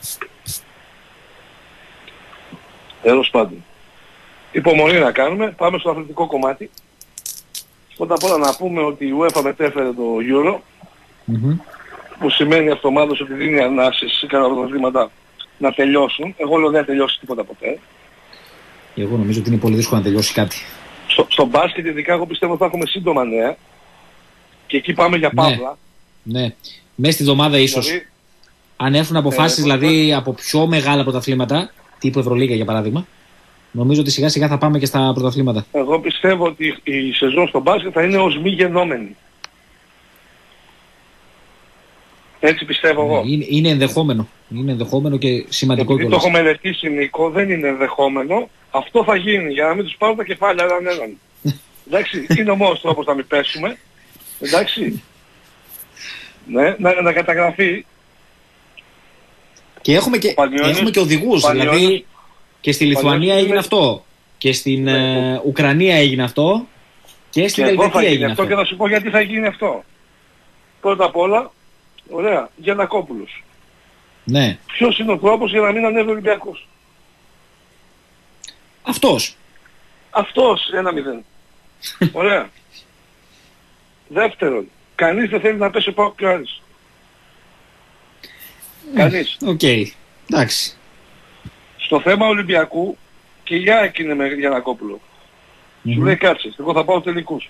τέλος πάντων. Υπομονή να κάνουμε, πάμε στο αθλητικό κομμάτι. Πρώτα απ' όλα να πούμε ότι η UEFA μετέφερε το Euro, Μμμ. που σημαίνει αυτομάτως ότι δίνει ανάσεις σε κανένα πρωταθλήματα να τελειώσουν. Εγώ λέω δεν θα τελειώσει τίποτα ποτέ. Εγώ νομίζω ότι είναι πολύ δύσκολο να τελειώσει κάτι. Στο, στο μπάσκετ ειδικά εγώ πιστεύω ότι θα έχουμε σύντομα νέα. Και εκεί πάμε για παύλα. Ναι, ναι. Μέσα στη εβδομάδα ίσως. Δηλαδή, αν έρθουν αποφάσεις ε, δηλαδή από πιο μεγάλα πρωταθλήματα, τύπου Ευρωλίγα για παράδειγμα, νομίζω ότι σιγά σιγά θα πάμε και στα πρωταθλήματα. Εγώ πιστεύω ότι η σεζόν στο μπάσκετ θα είναι ως μη γεννόμενη. Έτσι πιστεύω εγώ. Είναι, είναι ενδεχόμενο. Είναι ενδεχόμενο και σημαντικό. Επειδή το έχω μελετήσει, Νίκο, δεν είναι ενδεχόμενο. Αυτό θα γίνει για να μην τους πάρουν τα κεφάλια έναν έναν. Εντάξει, είναι ο μόνος τρόπος να μην πέσουμε. Εντάξει. Ναι, να, να καταγραφεί. Και έχουμε και, Πανιώνιος, έχουμε και οδηγούς. Πανιώνιος, δηλαδή και στη Λιθουανία έγινε είναι... αυτό. Και στην ναι, ε, Ουκρανία έγινε αυτό. Και στην Ελβετία έγινε αυτό. αυτό. Και θα σου πω γιατί θα γίνει αυτό. Πρώτα απ' όλα, ωραία, Γιαννακόπουλος. Ναι. Ποιος είναι ο τρόπος για να μην ανέβει ο Ολυμπιακός? Αυτός. Αυτός, ένα μηδέν. Ωραία. Δεύτερον, κανείς δεν θέλει να πέσει ο Πάοκ και ο Άρης. Κανείς. Οκ. Okay. Εντάξει. Στο θέμα Ολυμπιακού και η ΑΕΚ είναι με Γιαννακόπουλο. Mm-hmm. Σου λέει κάτσε, εγώ θα πάω τελικούς.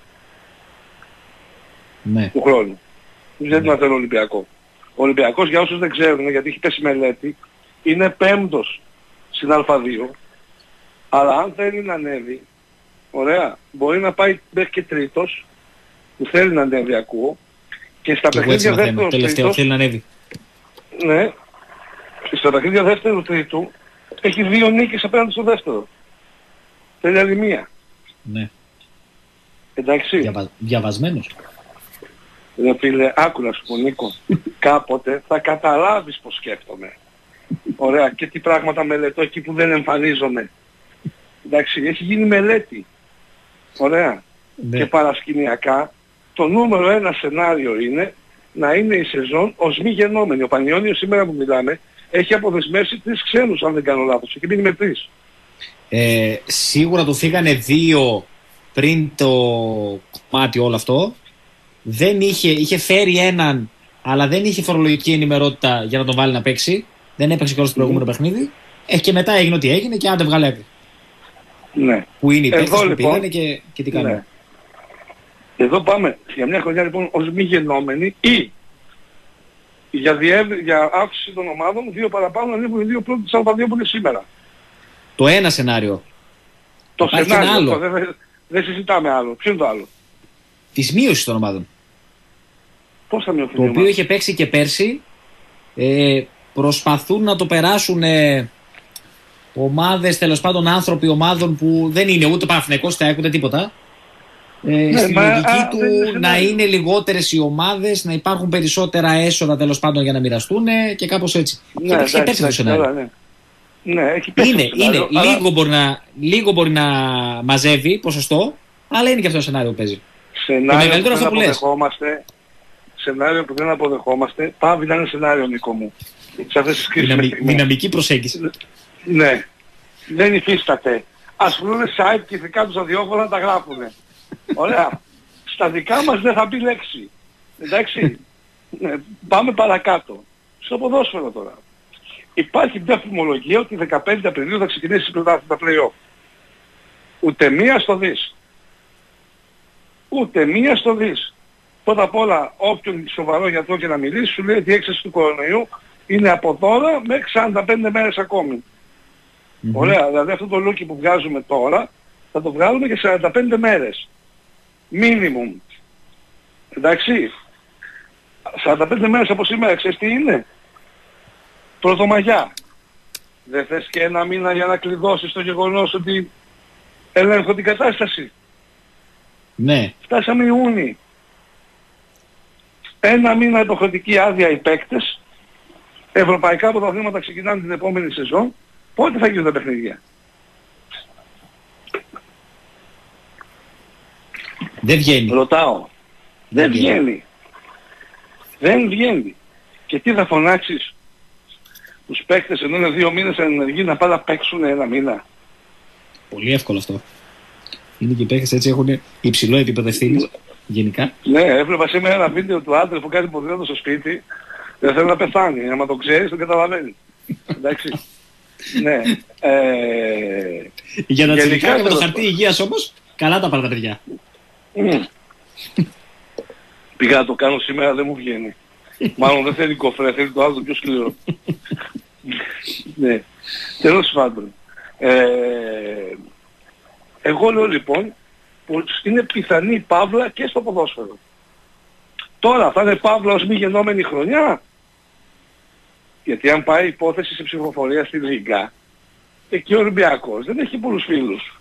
Ναι. Του χρόνου. Δεν ναι. να θέλω Ολυμπιακό. Ο Ολυμπιακός, για όσους δεν ξέρουν, γιατί έχει πέσει μελέτη, είναι πέμπτος στην Α2. Αλλά αν θέλει να ανέβει, ωραία, μπορεί να πάει μέχρι και τρίτος, που θέλει να ανέβει, ακούω, και στα παιχνίδια δεύτερου τελευταίο θέλει να ανέβει. Ναι, και στα παιχνίδια δεύτερου τρίτου έχει δύο νίκες απέναντι στο δεύτερο. Θέλει άλλη μία. Ναι. Εντάξει. Διαβα... Διαβασμένος. Ρε φίλε, άκου να σου πω, Νίκο, κάποτε θα καταλάβεις πως σκέφτομαι. Ωραία, και τι πράγματα μελετώ εκεί που δεν εμφανίζομαι. Εντάξει, έχει γίνει μελέτη. Ωραία. Ναι. Και παρασκηνιακά το νούμερο ένα σενάριο είναι να είναι η σεζόν ως μη γεννόμενη. Ο Πανιώνιος σήμερα που μιλάμε έχει αποδεσμεύσει τρεις ξένους, αν δεν κάνω λάθος. Έχει μείνει με τρεις. Ε, σίγουρα του φύγανε δύο πριν το κομμάτι όλο αυτό. Δεν είχε, είχε φέρει έναν, αλλά δεν είχε φορολογική ενημερότητα για να τον βάλει να παίξει. Δεν έπαιξε και όλο το προηγούμενο mm. παιχνίδι. Ε, και μετά έγινε ό,τι έγινε και άντε βγάλε άκρη. Ναι. Που είναι οι παίκτες που λοιπόν, πήγανε και, και τι κάνουν. Ναι. Εδώ πάμε για μια χρονιά λοιπόν ως μη γεννόμενοι ή για, διεύ, για αύξηση των ομάδων δύο παραπάνω να ανέβουν οι δύο πρώτοι της Α2 που είναι σήμερα. Το ένα σενάριο. Το Υπάρχει σενάριο, άλλο. Το, δεν, δεν συζητάμε άλλο. Ποιο είναι το άλλο? Της μείωσης των ομάδων. Πώς θα μειωθεί? Το οποίο ομάδα? Είχε παίξει και πέρσι. Ε, προσπαθούν να το περάσουν ε, ομάδες, τέλος πάντων άνθρωποι ομάδων που δεν είναι ούτε Παναθηναϊκός, ούτε ούτε τίποτα. Ε, ναι, στη μα, λογική α, του είναι να είναι λιγότερες οι ομάδες, να υπάρχουν περισσότερα έσοδα τέλος πάντων για να μοιραστούν και κάπως έτσι. Ναι, και πέσει το σενάριο. Ναι. Ναι, έχει πέσει είναι, το σενάριο, είναι, αλλά... λίγο, μπορεί να, λίγο μπορεί να μαζεύει ποσοστό, αλλά είναι και αυτό το σενάριο που παίζει. Σενάριο που, που δεν αποδεχόμαστε, σενάριο που δεν αποδεχόμαστε, πάβει να είναι σενάριο, Νίκο μου. Σε αυτές τις κρίσεις Δυναμι, δυναμική προσέγγιση. Ναι, δεν υφίσταται. Ας βρουν site και ειδικά τους ραδιόφωνα τα γράφουνε. Ωραία. Στα δικά μας δεν θα μπει λέξη. Εντάξει. Ναι, πάμε παρακάτω. Στο ποδόσφαιρο τώρα. Υπάρχει μια φημολογία ότι δεκαπέντε Απριλίου θα ξεκινήσει τα play-off. Ούτε μία στο δις. Ούτε μία στο δις. Πρώτα απ' όλα όποιον σοβαρό γιατρό και να μιλήσει σου λέει ότι η έξαρση του κορονοϊού είναι από τώρα μέχρι σαράντα πέντε μέρες ακόμη. Mm-hmm. Ωραία. Δηλαδή αυτό το λούκι που βγάζουμε τώρα θα το βγάλουμε και σαράντα πέντε μέρες. Μίνιμουμ. Εντάξει. σαράντα πέντε μέρες από σήμερα ξέρεις τι είναι? Πρωτομαγιά. Δεν θες και ένα μήνα για να κλειδώσεις το γεγονός ότι ελέγχω την κατάσταση? Ναι. Φτάσαμε Ιούνι. Ένα μήνα υποχρεωτική άδεια οι παίκτες. Ευρωπαϊκά πρωταθλήματα ξεκινάνε την επόμενη σεζόν. Πότε θα γίνουν τα παιχνίδια? Δεν βγαίνει. Ρωτάω. Δεν, Δεν βγαίνει. βγαίνει. Δεν βγαίνει. Και τι θα φωνάξεις τους παίκτες ενώ είναι δύο μήνες ενεργοί να πάνε να παίξουν ένα μήνα? Πολύ εύκολο αυτό. Είναι και οι παίκτες έτσι έχουν υψηλό επίπεδο ευθύνης γενικά. Ναι, έβλεπα σήμερα ένα βίντεο του άντρε που κάνει ποδήλατο στο σπίτι. Δεν θέλει να πεθάνει. Άμα το ξέρεις τον καταλαβαίνει. Εντάξει. Ναι. Ε, για τα τσιλικά και με το χαρτί υγείας όμως, καλά τα πάρουν τα παιδιά. Mm. Πήγα να το κάνω σήμερα, δεν μου βγαίνει. Μάλλον δεν θέλει κοφρέ, θέλει το άλλο το πιο σκληρό. Ναι. Τέλος πάντων. Ε, εγώ λέω λοιπόν πως είναι πιθανή παύλα και στο ποδόσφαιρο. Τώρα θα είναι παύλα ως μη γεννόμενη χρονιά. Γιατί αν πάει υπόθεση σε ψηφοφορία στη Λίγκα, εκεί ο Ολυμπιακός δεν έχει πολλούς φίλους.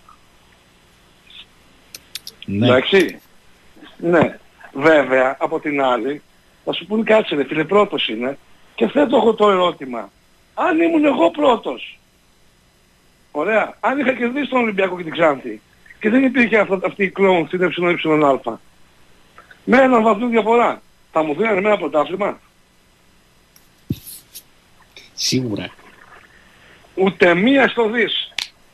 Ναι. Εντάξει. Ναι. Βέβαια, από την άλλη, θα σου πούνε κάτσε ρε φίλε, πρώτος είναι. Και θέτω εγώ το ερώτημα. Αν ήμουν εγώ πρώτος, ωραία, αν είχα κερδίσει τον Ολυμπιακό και την Ξάνθη και δεν υπήρχε αυτό, αυτή η κλόουν στην ΕΕ, με έναν βαθμό διαφορά, θα μου δίνανε με ένα πρωτάθλημα? Σίγουρα. Ούτε μία στο δις.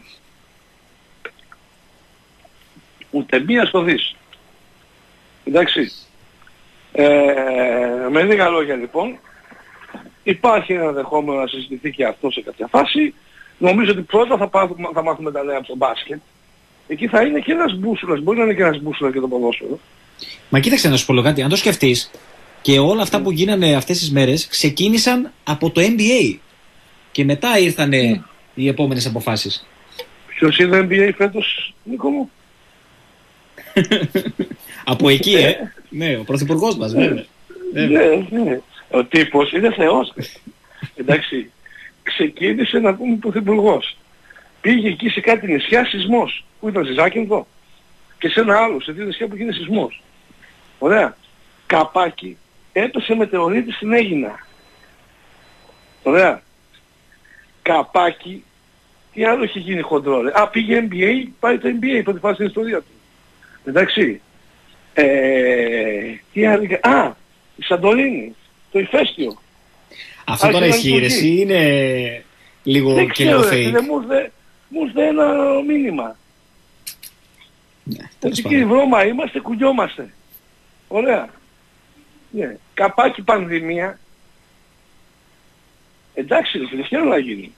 Ούτε μία στο δις. Εντάξει. Ε, με λίγα λόγια λοιπόν, υπάρχει ένα δεχόμενο να συζητηθεί και αυτό σε κάποια φάση. Νομίζω ότι πρώτα θα, πάθουμε, θα μάθουμε τα νέα από το μπάσκετ. Εκεί θα είναι και ένας μπούσουλας, μπορεί να είναι και ένας μπούσουλας για το ποδόσφαιρο. Μα κοίταξε να σου πω κάτι, αν το σκεφτείς, και όλα αυτά που γίνανε αυτές τις μέρες ξεκίνησαν από το N B A και μετά ήρθανε mm. οι επόμενες αποφάσεις. Ποιος είδε N B A φέτος, Νίκο μου? Από εκεί, ε. Ναι, ο πρωθυπουργός μας, βέβαια. Ναι, ναι. Ο τύπος είναι θεός. Εντάξει. Ξεκίνησε να πούμε πρωθυπουργός. Πήγε εκεί σε κάτι νησιά σεισμός. Πού ήταν, στη Ζάκυνθο? Και σε ένα άλλο, σε δύο νησιά που γίνεται σεισμός. Ωραία. Καπάκι. Έπεσε μετεωρίτη στην Αίγινα. Ωραία. Καπάκι. Τι άλλο έχει γίνει χοντρό, ρε? Α, πήγε N B A, πάει το N B A, πρώτη φάση στην ιστορία του. Εντάξει. Ε, τι άλλο... Α, η Σαντορίνη, το ηφαίστειο. Αυτό τώρα ισχύει, εσύ είναι λίγο δεν και λίγο ξέρω, fake. Μου ήρθε ένα μήνυμα. Ναι, ότι κύριε βρώμα είμαστε, κουνιόμαστε. Ωραία. Ναι. Καπάκι πανδημία. Εντάξει, δεν θέλω να γίνει.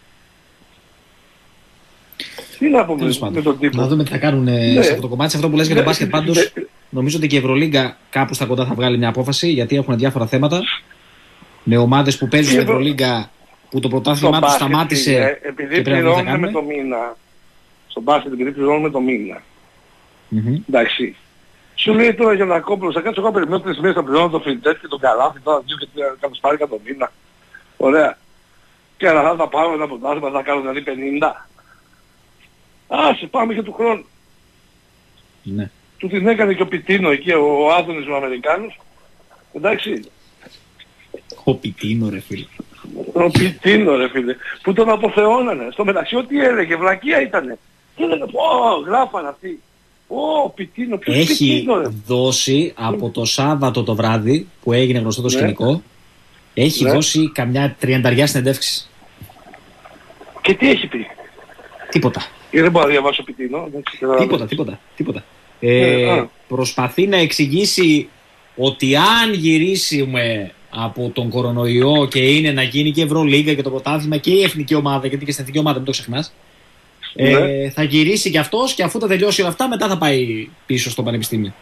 Τι να πούμε με τον τύπο. Να δούμε τι θα κάνουν ναι. σε αυτό το κομμάτι. Σε αυτό που λες για το μπάσκετ πάντως, νομίζω ότι και η Ευρωλίγκα κάπου στα κοντά θα βγάλει μια απόφαση, γιατί έχουν διάφορα θέματα. Με ομάδες που παίζουν στην Ευρωλίγκα που το πρωτάθλημά τους σταμάτησε. Ε, επειδή πληρώνουμε με το μήνα. Στο μπάσκετ επειδή πληρώνουμε το μήνα. Mm-hmm. Εντάξει. Σου λέει τώρα για να κόμπλω, θα κάτσω εγώ περιμένω τρεις μέρες να πληρώνω το φιντέτ και τον καλάθι, τώρα δύο και τρία πάρει εκατό μήνα. Ωραία. Και να θα πάρω ένα πρωτάθλημα, θα κάνω δηλαδή πενήντα. Άσε, πάμε και του χρόνου. Ναι. Του την έκανε και ο Πιτίνο εκεί, ο Άδωνης ο Αμερικάνος. Εντάξει. Ο Πιτίνο ρε φίλε. Ο Πιτίνο ρε φίλε. Που τον αποθεώνανε. Στο μεταξύ ό,τι έλεγε, βλακεία ήτανε. Και έλεγε, πω, γράφανε αυτοί. Ω, Πιτίνο, ποιος έχει Πιτίνο, ρε. δώσει από το Σάββατο το βράδυ που έγινε γνωστό το σκηνικό, ναι. έχει ναι. δώσει καμιά τριανταριά συνεντεύξεις. Και τι έχει πει? Τίποτα. Και δεν μπορώ να διαβάσω Πιτίνο. Τίποτα, τίποτα, τίποτα. Ε, ε, προσπαθεί να εξηγήσει ότι αν γυρίσουμε από τον κορονοϊό και είναι να γίνει και η Ευρωλίγκα και το πρωτάθλημα και η εθνική ομάδα, γιατί και στην εθνική ομάδα μην το ξεχνάς, ναι. ε, θα γυρίσει και αυτός και αφού τα τελειώσει όλα αυτά μετά θα πάει πίσω στο πανεπιστήμιο.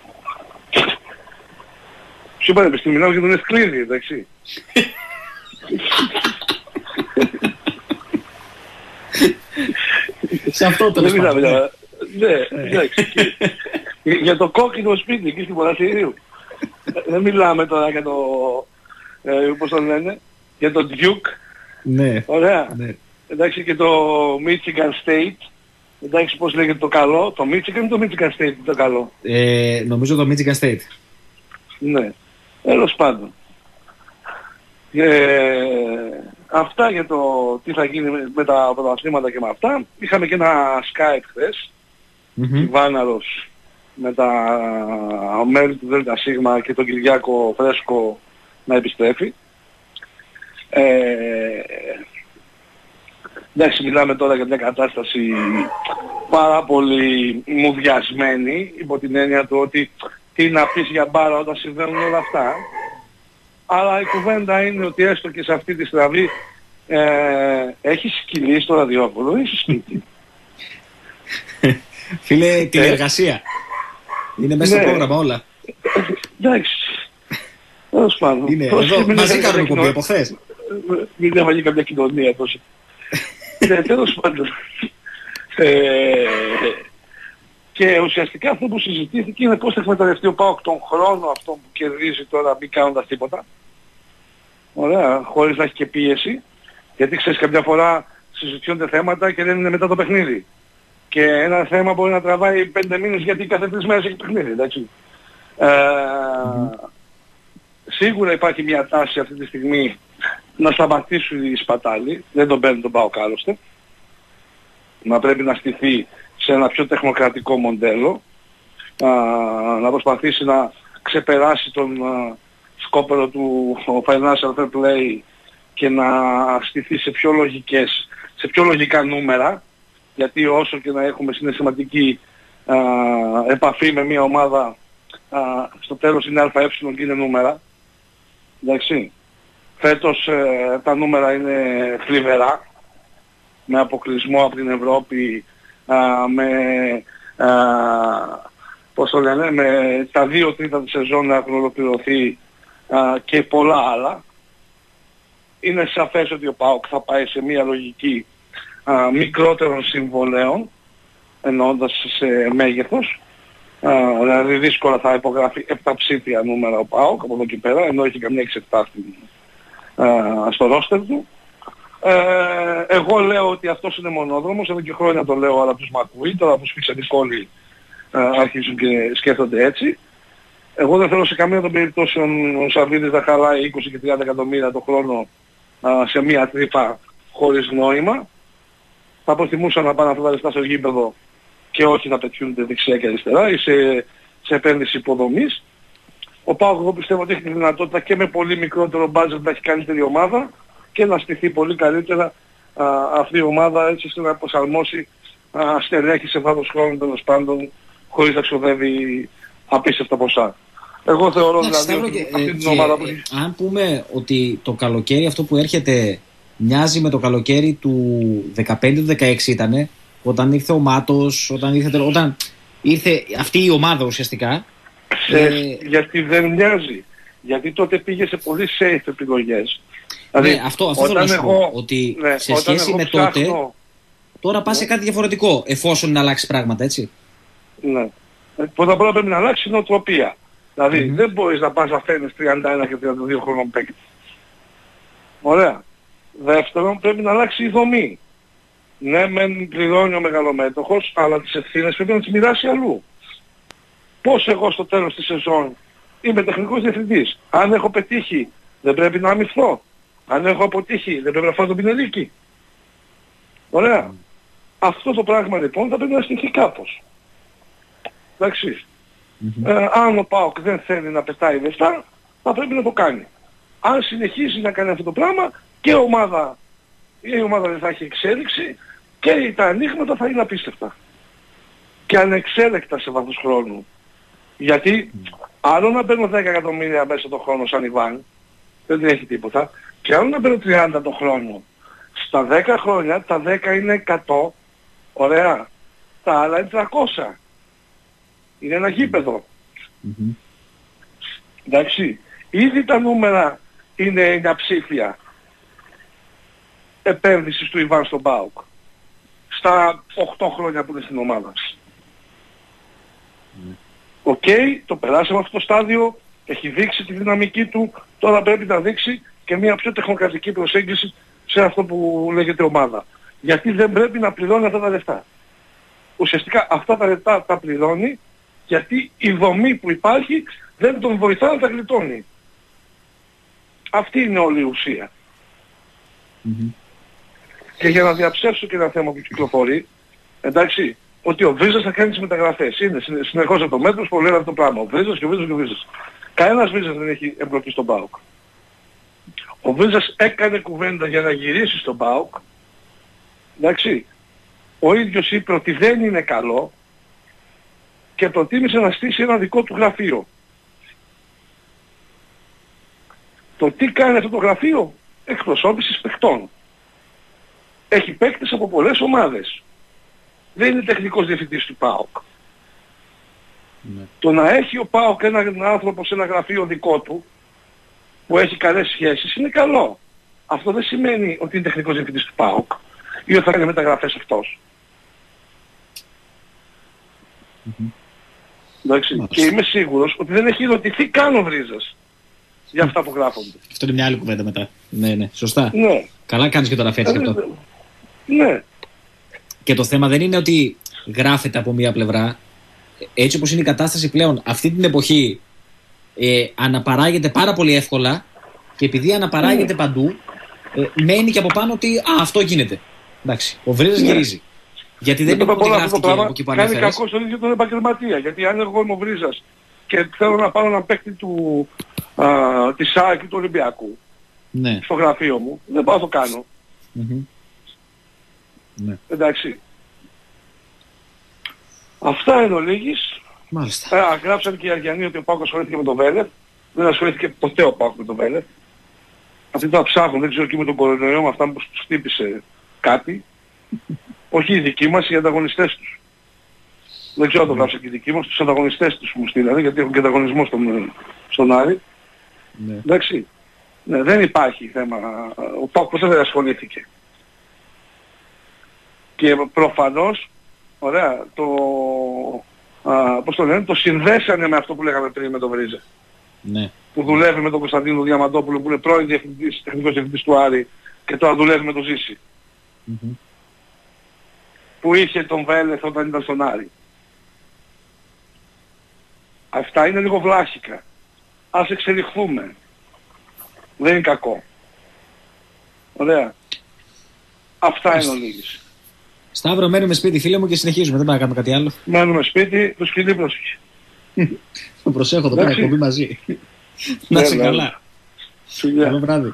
Ποιο πανεπιστήμιο? Μιλάω για τον Ευκλήδη, εντάξει. Σε αυτό το μιλάμε. Ναι, εντάξει. Για το κόκκινο σπίτι εκεί στην Μοναστηρίου. Δεν μιλάμε τώρα για το... Ε, πώς το λένε, για το Duke. Ναι. Ωραία. Ναι. Εντάξει, και το Michigan State. Εντάξει, πώς λέγεται το καλό. Το Michigan ή το Michigan State το καλό? Ε, νομίζω το Michigan State. Ναι. Τέλος πάντων. Ε, αυτά για το τι θα γίνει με τα πρωταθλήματα και με αυτά. Είχαμε και ένα Skype χθες. Mm-hmm. Βάναρος με τα μέλη του ΔΣ και τον Κυριάκο Φρέσκο να επιστρέφει. Ε, εντάξει, μιλάμε τώρα για μια κατάσταση πάρα πολύ μουδιασμένη, υπό την έννοια του ότι τι να πεις για μπάρα όταν συμβαίνουν όλα αυτά. Αλλά η κουβέντα είναι ότι έστω και σε αυτή τη στραβή Ε, έχεις σκυλί στο ραδιόφωνο ή στο σπίτι? Φίλε, τηλεεργασία. Είναι μέσα στο πρόγραμμα όλα. Εντάξει. Τέλος πάντων. Είναι εδώ, μαζί κάνουμε κομπή από χθες. Μην έφαγε καμιά κοινωνία τόσο. Ναι, τέλος πάντων. Και ουσιαστικά αυτό που συζητήθηκε είναι πώς θα εκμεταλλευτεί ο ΠΑΟΚ τον χρόνο αυτό που κερδίζει τώρα μη κάνοντας τίποτα. Ωραία, χωρίς να έχει και πίεση. Γιατί ξέρεις, κάποια φορά συζητιούνται θέματα και δεν είναι μετά το παιχνίδι. Και ένα θέμα μπορεί να τραβάει πέντε μήνες γιατί κάθε τρεις μέρες έχει παιχνίδι, εντάξει. Ε, mm-hmm. Σίγουρα υπάρχει μια τάση αυτή τη στιγμή να σταματήσουν οι σπατάλοι, δεν τον παίρνει τον ΠΑΟΚ άλλωστε. Να πρέπει να στηθεί σε ένα πιο τεχνοκρατικό μοντέλο, α, να προσπαθήσει να ξεπεράσει τον α, σκόπελο του financial fair play και να στηθεί σε πιο λογικές, σε πιο λογικά νούμερα, γιατί όσο και να έχουμε συναισθηματική α, επαφή με μια ομάδα, α, στο τέλος είναι ΑΕ και είναι νούμερα. Εντάξει. Φέτος ε, τα νούμερα είναι θλιβερά, με αποκλεισμό από την Ευρώπη, α, με, α, πώς το λένε, με τα δύο τρίτα της σεζόν να έχουν ολοκληρωθεί α, και πολλά άλλα. Είναι σαφές ότι ο ΠΑΟΚ θα πάει σε μια λογική α, μικρότερων συμβολέων, εννοώντας σε μέγεθος. Α, δηλαδή δύσκολα θα υπογράφει επταψήφια νούμερα ο ΠΑΟΚ από εδώ και πέρα, ενώ έχει καμιά έξι επτά στο ρόστερ του. Ε, εγώ λέω ότι αυτός είναι μονόδρομος, εδώ και χρόνια το λέω, αλλά τους μ' ακούει, τώρα που σφίξαν οι κόλλοι αρχίζουν και σκέφτονται έτσι. Εγώ δεν θέλω σε καμία των περιπτώσεων ο Σαββίδης να χαλάει είκοσι και τριάντα εκατομμύρια το χρόνο α, σε μία τρύπα χωρίς νόημα. Θα προτιμούσα να πάνε αυτά τα λεφτά στο γήπεδο και όχι να πετιούνται δεξιά και αριστερά ή σε, σε επένδυση υποδομής. Ο ΠΑΟΚ εγώ πιστεύω ότι έχει τη δυνατότητα και με πολύ μικρότερο μπάτζετ να έχει καλύτερη ομάδα και να στηθεί πολύ καλύτερα α, αυτή η ομάδα έτσι ώστε να προσαρμόσει α, στελέχη σε βάθος χρόνου τέλος πάντων χωρίς να ξοδεύει απίστευτα ποσά. Εγώ θεωρώ δηλαδή ότι και, αυτή ε, την και, ομάδα που... ε, αν πούμε ότι το καλοκαίρι αυτό που έρχεται μοιάζει με το καλοκαίρι του δεκαπέντε δεκαέξι ήτανε, όταν ήρθε ο Μάτος, όταν ήρθε, όταν ήρθε αυτή η ομάδα ουσιαστικά. Σε, ε, γιατί δεν μοιάζει. Γιατί τότε πήγε σε πολύ safe επιλογές. Δηλαδή, ναι, αυτό, αυτό θέλω να σου πω, ότι ναι, σε σχέση με ψάχνω, τότε, τώρα πας ναι. σε κάτι διαφορετικό, εφόσον να αλλάξει πράγματα, έτσι. Ναι. Πρώτα απ' όλα πρέπει να αλλάξει η νοοτροπία. Δηλαδή mm-hmm. δεν μπορείς να πας να φέρνεις τριάντα ένα και τριάντα δύο χρόνων παίκτη. Ωραία. Δεύτερον, πρέπει να αλλάξει η δομή. Ναι, μεν πληρώνει ο μεγαλομέτωχος, αλλά τις ευθύνες πρέπει να τις μοιράσει αλλού. Πώς εγώ στο τέλος της σεζόν είμαι τεχνικός διευθυντής. Αν έχω πετύχει, δεν πρέπει να αμυφθώ. Αν έχω αποτύχει, δεν πρέπει να φάω τον πινελίκι. Ωραία. Mm. Αυτό το πράγμα λοιπόν θα πρέπει να στοιχεί κάπως. Εντάξει. Mm-hmm. Ε, αν ο ΠΑΟΚ δεν θέλει να πετάει λεφτά, θα πρέπει να το κάνει. Αν συνεχίσει να κάνει αυτό το πράγμα, και η ομάδα, η ομάδα δεν θα έχει εξέλιξη και τα ανοίγματα θα είναι απίστευτα. Και ανεξέλεκτα σε βάθος χρόνου. Γιατί mm. άλλο να παίρνω δέκα εκατομμύρια μέσα το χρόνο σαν Ιβάν, δεν έχει τίποτα, και άλλο να παίρνω τριάντα το χρόνο. Στα δέκα χρόνια, τα δέκα είναι εκατό, ωραία, τα άλλα είναι τριακόσια. Είναι ένα γήπεδο. Mm-hmm. Εντάξει, ήδη τα νούμερα είναι εννιαψήφια επένδυσης του Ιβάν στον ΠΑΟΚ. Στα οκτώ χρόνια που είναι στην ομάδα. Οκ, okay, το περάσαμε αυτό το στάδιο, έχει δείξει τη δυναμική του, τώρα πρέπει να δείξει και μια πιο τεχνοκρατική προσέγγιση σε αυτό που λέγεται ομάδα. Γιατί δεν πρέπει να πληρώνει αυτά τα λεφτά. Ουσιαστικά αυτά τα λεφτά τα πληρώνει γιατί η δομή που υπάρχει δεν τον βοηθά να τα γλιτώνει. Αυτή είναι όλη η ουσία. Mm-hmm. Και για να διαψεύσω και ένα θέμα που κυκλοφορεί, εντάξει, ότι ο Βρίζας θα κάνει τις μεταγραφές. Είναι συνεχώς από το μέτρο που λένε αυτό το πράγμα. Ο Βρίζας και ο Βρίζας και ο Βρίζας. Κανένας Βρίζας δεν έχει εμπλοκή στον ΠΑΟΚ. Ο Βρίζας έκανε κουβέντα για να γυρίσει στον ΠΑΟΚ. Εντάξει. Ο ίδιος είπε ότι δεν είναι καλό και προτίμησε να στήσει ένα δικό του γραφείο. Το τι κάνει αυτό το γραφείο? Εκπροσώπησης παιχτών. έχει παίκτες από πολλές ομάδες. Δεν είναι τεχνικός διευθυντής του ΠΑΟΚ. Ναι. Το να έχει ο ΠΑΟΚ έναν άνθρωπο σε ένα γραφείο δικό του που έχει καλές σχέσεις είναι καλό. Αυτό δεν σημαίνει ότι είναι τεχνικός διευθυντής του ΠΑΟΚ ή ότι θα κάνει μεταγραφές αυτός. Mm-hmm. Εντάξει, και είμαι σίγουρος ότι δεν έχει ρωτηθεί καν ο Βρίζας για αυτά που γράφονται. Αυτό είναι μια άλλη κουβέντα μετά. Ναι, ναι, σωστά. Ναι. Καλά κάνεις και το αναφέρεις αυτό. Ναι. Και το θέμα δεν είναι ότι γράφεται από μία πλευρά. Έτσι όπως είναι η κατάσταση πλέον, αυτή την εποχή ε, αναπαράγεται πάρα πολύ εύκολα και επειδή αναπαράγεται mm. παντού, ε, μένει και από πάνω ότι α, αυτό γίνεται. Εντάξει, ο Βρίζας ναι. γυρίζει. Γιατί δεν είναι ότι γράφτηκε από εκεί που ανέφερες. Κάνει κακό στον ίδιο τον επαγγελματία. Γιατί αν εγώ είμαι ο Βρίζας και θέλω να πάρω έναν παίκτη του, α, της ΣΑΕΚ του Ολυμπιακού ναι. στο γραφείο μου, δεν πάω να το κάνω. Mm-hmm. Ναι. Εντάξει. Αυτά εν ολίγης. Μάλιστα. Ε, γράψαν και οι Αργιανοί ότι ο ΠΑΟΚ ασχολήθηκε με τον Βέλερ. Δεν ασχολήθηκε ποτέ ο ΠΑΟΚ με τον Βέλερ. Αυτοί τα ψάχνουν, δεν ξέρω και με τον κορονοϊό, με αυτά που τους χτύπησε κάτι. Όχι οι δικοί μας, οι ανταγωνιστές τους. Δεν ξέρω αν το γράψαν και οι δικοί μας, τους ανταγωνιστές τους μου στείλανε, γιατί έχουν και ανταγωνισμό στον, στον Άρη. Ναι. Εντάξει. Ναι, δεν υπάρχει θέμα. Ο ΠΑΟΚ ποτέ δεν ασχολήθηκε. Και προφανώς, ωραία, το, α, πώς το λένε, το συνδέσανε με αυτό που λέγαμε πριν με τον Βρίζα. Ναι. Που δουλεύει με τον Κωνσταντίνο Διαμαντόπουλο που είναι πρώην διευθυντής, τεχνικός διευθυντής του Άρη και τώρα δουλεύει με τον Ζήση. Mm-hmm. Που είχε τον Βέλεθ όταν ήταν στον Άρη. Αυτά είναι λίγο βλάχικα. Ας εξελιχθούμε. Δεν είναι κακό. Ωραία. Αυτά είναι ολίγης. Σταύρο, μένουμε σπίτι φίλε μου και συνεχίζουμε. Δεν πάμε να κάνουμε κάτι άλλο. Μένουμε σπίτι, το σκυλί πρόσεχε. Το προσέχω, το πέρα εκπομπή μαζί. Να είσαι καλά. Καλό βράδυ.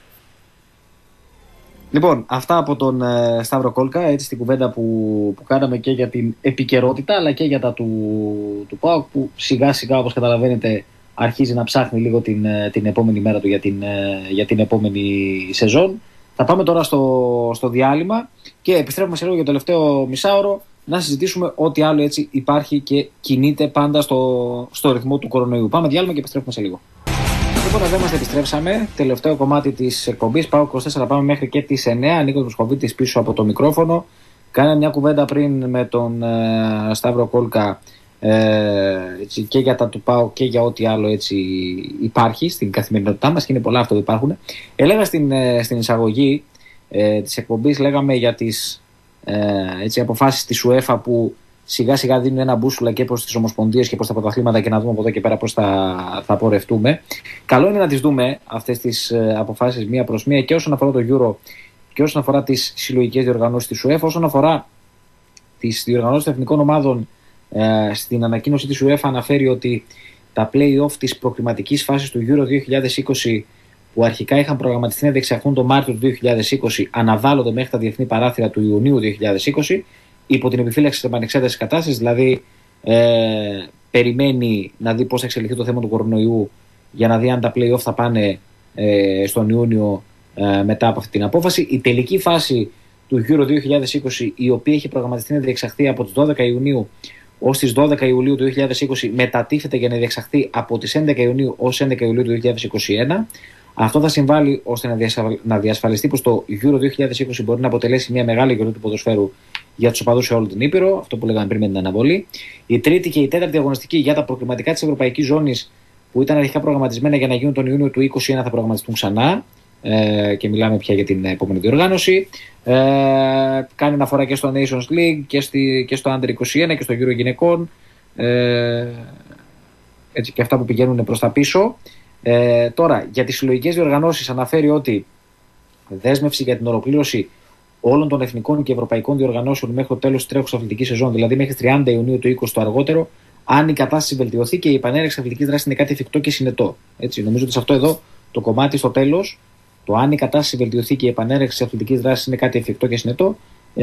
Λοιπόν, αυτά από τον ε, Σταύρο Κόλκα, έτσι στην κουβέντα που, που κάναμε και για την επικαιρότητα αλλά και για τα του, του ΠΑΟΚ που σιγά σιγά όπως καταλαβαίνετε αρχίζει να ψάχνει λίγο την, την επόμενη μέρα του για την, για την επόμενη σεζόν. Θα πάμε τώρα στο, στο διάλειμμα και επιστρέφουμε σε λίγο για το τελευταίο μισάωρο να συζητήσουμε ό,τι άλλο έτσι υπάρχει και κινείται πάντα στο, στο ρυθμό του κορονοϊού. Πάμε διάλειμμα και επιστρέφουμε σε λίγο. Λοιπόν, εδώ είμαστε, επιστρέψαμε. Τελευταίο κομμάτι της εκπομπής. Πάω είκοσι τέσσερα, πάμε μέχρι και τις εννιά. Νίκος Μοσχοβίτης πίσω από το μικρόφωνο. Κάναμε μια κουβέντα πριν με τον ε, Σταύρο Κόλκα ε, έτσι, και για τα του ΠΑΟ και για ό,τι άλλο έτσι υπάρχει στην καθημερινότητά μας και είναι πολλά αυτό που υπάρχουν. Έλεγα στην, ε, στην εισαγωγή ε, της εκπομπής, λέγαμε για τις ε, έτσι, αποφάσεις της UEFA που σιγά σιγά δίνουν ένα μπούσουλα και προς τις ομοσπονδίες και προς τα πρωταθλήματα και να δούμε από εδώ και πέρα πώς θα, θα πορευτούμε. Καλό είναι να τις δούμε αυτές τις ε, αποφάσεις μία προς μία και όσον αφορά το Euro και όσον αφορά τις συλλογικές διοργανώσεις της UEFA. Όσον αφορά τις διοργανώσεις των εθνικών ομάδων, ε, στην ανακοίνωση της UEFA αναφέρει ότι τα play-off της προκριματικής φάσης του Euro δύο χιλιάδες είκοσι που αρχικά είχαν προγραμματιστεί να διεξαχθούν το Μάρτιο του δύο χιλιάδες είκοσι αναβάλλονται μέχρι τα διεθνή παράθυρα του Ιουνίου δύο χιλιάδες είκοσι υπό την επιφύλαξη της επανεξέτασης κατάστασης, δηλαδή ε, περιμένει να δει πώς θα εξελιχθεί το θέμα του κορονοϊού για να δει αν τα play-off θα πάνε ε, στον Ιούνιο ε, μετά από αυτή την απόφαση. Η τελική φάση του Euro δύο χιλιάδες είκοσι, η οποία έχει προγραμματιστεί να διεξαχθεί από τις δώδεκα Ιουνίου ως τις δώδεκα Ιουλίου του δύο χιλιάδες είκοσι, μετατίθεται για να διεξαχθεί από τις έντεκα Ιουνίου ως έντεκα Ιουλίου του δύο χιλιάδες είκοσι ένα. Αυτό θα συμβάλλει ώστε να διασφαλιστεί πως το Euro δύο χιλιάδες είκοσι μπορεί να αποτελέσει μια μεγάλη γιορτή του ποδοσφαίρου για τους οπαδούς σε όλη την Ήπειρο, αυτό που λέγαμε πριν με την αναβολή. Η τρίτη και η τέταρτη αγωνιστική για τα προκριματικά της Ευρωπαϊκής Ζώνης που ήταν αρχικά προγραμματισμένα για να γίνουν τον Ιούνιο του είκοσι ένα θα προγραμματιστούν ξανά ε, και μιλάμε πια για την επόμενη διοργάνωση. Ε, κάνει αναφορά και στο Nations League και, στη, και στο Under είκοσι ένα και στο Euro γυναικών. Ε, έτσι και αυτά που πηγαίνουν προς τα πίσω. Ε, τώρα, για τις συλλογικές διοργανώσεις αναφέρει ότι δέσμευση για την ολοκλήρωση όλων των εθνικών και ευρωπαϊκών διοργανώσεων μέχρι το τέλος της τρέχουσας αθλητικής σεζόν, δηλαδή μέχρι τριάντα Ιουνίου του είκοσι το αργότερο, αν η κατάσταση βελτιωθεί και η επανέναρξη αθλητικής δράσης είναι κάτι εφικτό και συνετό. Έτσι, νομίζω ότι σε αυτό εδώ το κομμάτι στο τέλος, το αν η κατάσταση βελτιωθεί και η επανέναρξη αθλητικής δράσης είναι κάτι εφικτό και συνετό,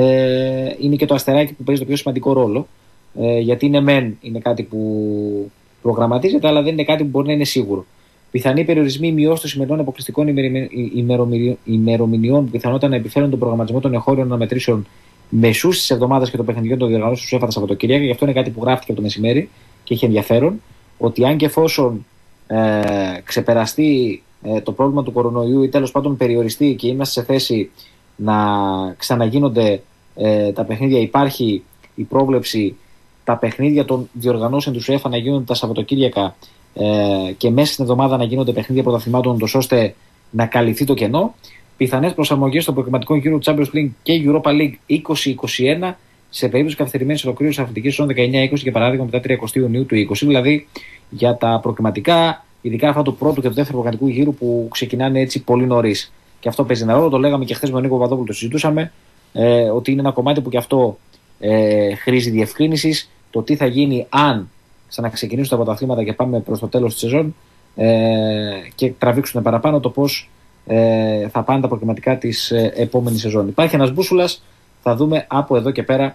ε, είναι και το αστεράκι που παίζει το πιο σημαντικό ρόλο. Ε, γιατί είναι μεν είναι κάτι που προγραμματίζεται, αλλά δεν είναι κάτι που μπορεί να είναι σίγουρο. Πιθανοί περιορισμοί μειώσει των σημερινών αποκλειστικών ημερομηνιών που πιθανότατα να επιφέρουν τον προγραμματισμό των εγχώριων αναμετρήσεων μεσού τη εβδομάδα και των παιχνιδιών των διοργανώσεων του ΣΕΦΑ τα Σαββατοκύριακα. Γι' αυτό είναι κάτι που γράφτηκε από το μεσημέρι και έχει ενδιαφέρον. Ότι αν και εφόσον ε, ξεπεραστεί ε, το πρόβλημα του κορονοϊού ή τέλος πάντων περιοριστεί και είμαστε σε θέση να ξαναγίνονται ε, τα παιχνίδια, υπάρχει η πρόβλεψη τα παιχνίδια των διοργανώσεων του ΣΕΦΑ να γίνονται τα Σαββατοκύριακα ε, και μέσα στην εβδομάδα να γίνονται παιχνίδια πρωταθλημάτων, ώστε να καλυφθεί το κενό. Πιθανές προσαρμογές στο προκριματικό γύρο του Champions League και Europa League είκοσι είκοσι ένα σε περίπτωση καθυστερημένης ολοκλήρωσης αθλητικής σεζόν δεκαεννιά είκοσι, για παράδειγμα μετά τριάντα Ιουνίου του είκοσι. Δηλαδή για τα προκριματικά, ειδικά αυτά του πρώτου και του δεύτερου προκριματικού γύρου που ξεκινάνε έτσι πολύ νωρίς. Και αυτό παίζει ένα ρόλο. Το λέγαμε και χθες με τον Νίκο Παπαδόπουλο, το συζητούσαμε, ε, ότι είναι ένα κομμάτι που και αυτό ε, χρήζει διευκρίνησης. Το τι θα γίνει αν ξαναξεκινήσουν τα πρωταθλήματα και πάμε προς το τέλος της σεζόν ε, και τραβήξουν παραπάνω, το πώς ε, θα πάνε τα προκριματικά της ε, επόμενης σεζόν. Υπάρχει ένας μπούσουλας, θα δούμε από εδώ και πέρα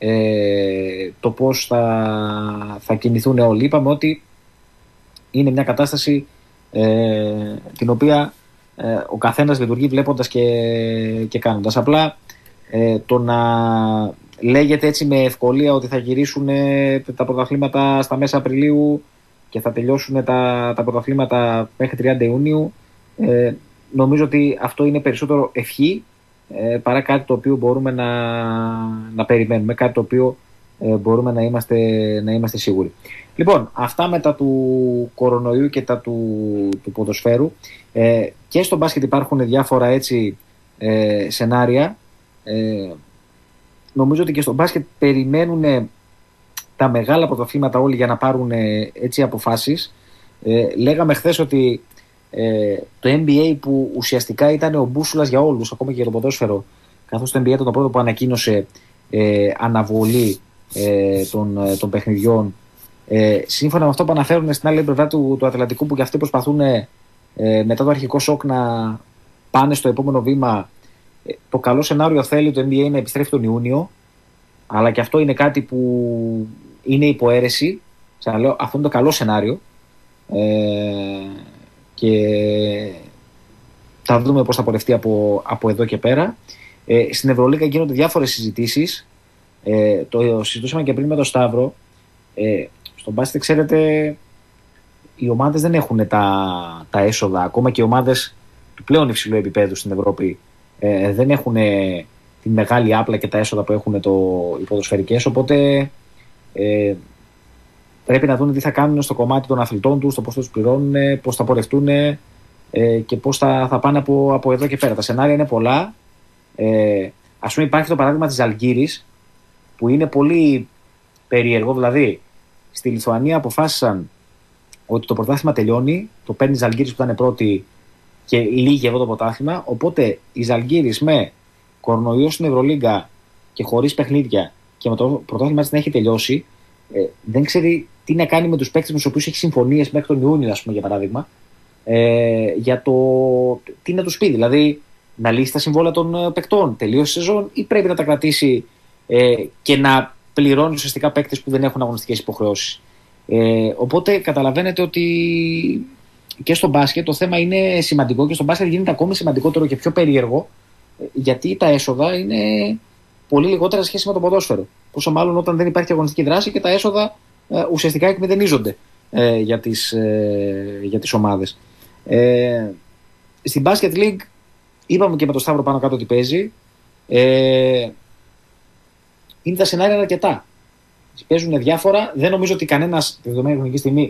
ε, το πώς θα, θα κινηθούν όλοι. Είπαμε ότι είναι μια κατάσταση ε, την οποία ε, ο καθένας λειτουργεί βλέποντας και, και κάνοντας. Απλά ε, το να λέγεται έτσι με ευκολία ότι θα γυρίσουν ε, τα πρωταθλήματα στα μέσα Απριλίου και θα τελειώσουν τα, τα πρωταθλήματα μέχρι τριάντα Ιουνίου, ε, νομίζω ότι αυτό είναι περισσότερο ευχή ε, παρά κάτι το οποίο μπορούμε να, να περιμένουμε, κάτι το οποίο ε, μπορούμε να είμαστε, να είμαστε σίγουροι. Λοιπόν, αυτά μετά του κορονοϊού και τα του, του ποδοσφαίρου. Ε, και στο μπάσκετ υπάρχουν διάφορα έτσι ε, σενάρια. Ε, νομίζω ότι και στο μπάσκετ περιμένουν τα μεγάλα πρωταθλήματα όλοι για να πάρουν ε, έτσι αποφάσεις. Ε, λέγαμε χθες ότι ε, το N B A που ουσιαστικά ήταν ο μπούσουλας για όλους, ακόμα και για το ποδόσφαιρο, καθώς το N B A ήταν το πρώτο που ανακοίνωσε ε, αναβολή ε, των, των παιχνιδιών, ε, σύμφωνα με αυτό που αναφέρουν στην άλλη πλευρά του, του Ατλαντικού, που και αυτοί προσπαθούν ε, μετά το αρχικό σοκ να πάνε στο επόμενο βήμα. ε, το καλό σενάριο θέλει το N B A να επιστρέφει τον Ιούνιο, αλλά και αυτό είναι κάτι που είναι υποαίρεση. Ξαναλέω, αυτό είναι το καλό σενάριο ε, και θα δούμε πώς θα πορευτεί από, από εδώ και πέρα. Ε, στην Ευρωλίγα γίνονται διάφορες συζητήσεις. Ε, το συζητούσαμε και πριν με τον Σταύρο. Ε, στον μπάσκετ, ξέρετε, οι ομάδες δεν έχουν τα, τα έσοδα. Ακόμα και οι ομάδες του πλέον υψηλού επίπεδου στην Ευρώπη ε, δεν έχουν τη μεγάλη άπλα και τα έσοδα που έχουν το, οι ποδοσφαιρικές. Οπότε ε, πρέπει να δουν τι θα κάνουν στο κομμάτι των αθλητών τους, το πώς τους πληρώνουν, πώς θα πορευτούν ε, και πώς θα, θα πάνε από, από εδώ και πέρα. Τα σενάρια είναι πολλά. Ε, ας πούμε, υπάρχει το παράδειγμα της Ζαλγκίρης, που είναι πολύ περίεργο. Δηλαδή, στη Λιθουανία αποφάσισαν ότι το πρωτάθλημα τελειώνει, το παίρνει η Ζαλγκίρης που ήταν πρώτη και λύγει εδώ το πρωτάθλημα. Οπότε η Ζαλγκίρης με κορονοϊό στην Ευρωλίγκα και χωρίς παιχνίδια και με το πρωτάθλημα της να έχει τελειώσει, ε, δεν ξέρει τι να κάνει με τους παίκτες με τους οποίους έχει συμφωνίες μέχρι τον Ιούνιο, ας πούμε, για παράδειγμα, ε, για το τι να τους πει. Δηλαδή, να λύσει τα συμβόλαια των παικτών, τελείωσε η σεζόν, ή πρέπει να τα κρατήσει ε, και να πληρώνει ουσιαστικά παίκτες που δεν έχουν αγωνιστικές υποχρεώσεις. Ε, οπότε καταλαβαίνετε ότι και στο μπάσκετ το θέμα είναι σημαντικό, και στο μπάσκετ γίνεται ακόμη σημαντικότερο και πιο περίεργο, γιατί τα έσοδα είναι πολύ λιγότερα σε σχέση με το ποδόσφαιρο. Πόσο μάλλον όταν δεν υπάρχει αγωνιστική δράση και τα έσοδα ε, ουσιαστικά εκμηδενίζονται ε, για, τις, ε, για τις ομάδες. Ε, στην Basket League είπαμε και με το Σταύρο πάνω κάτω ότι παίζει. Ε, είναι τα σενάρια αρκετά. Παίζουν διάφορα. Δεν νομίζω ότι κανένας τη δεδομένη χρονική στιγμή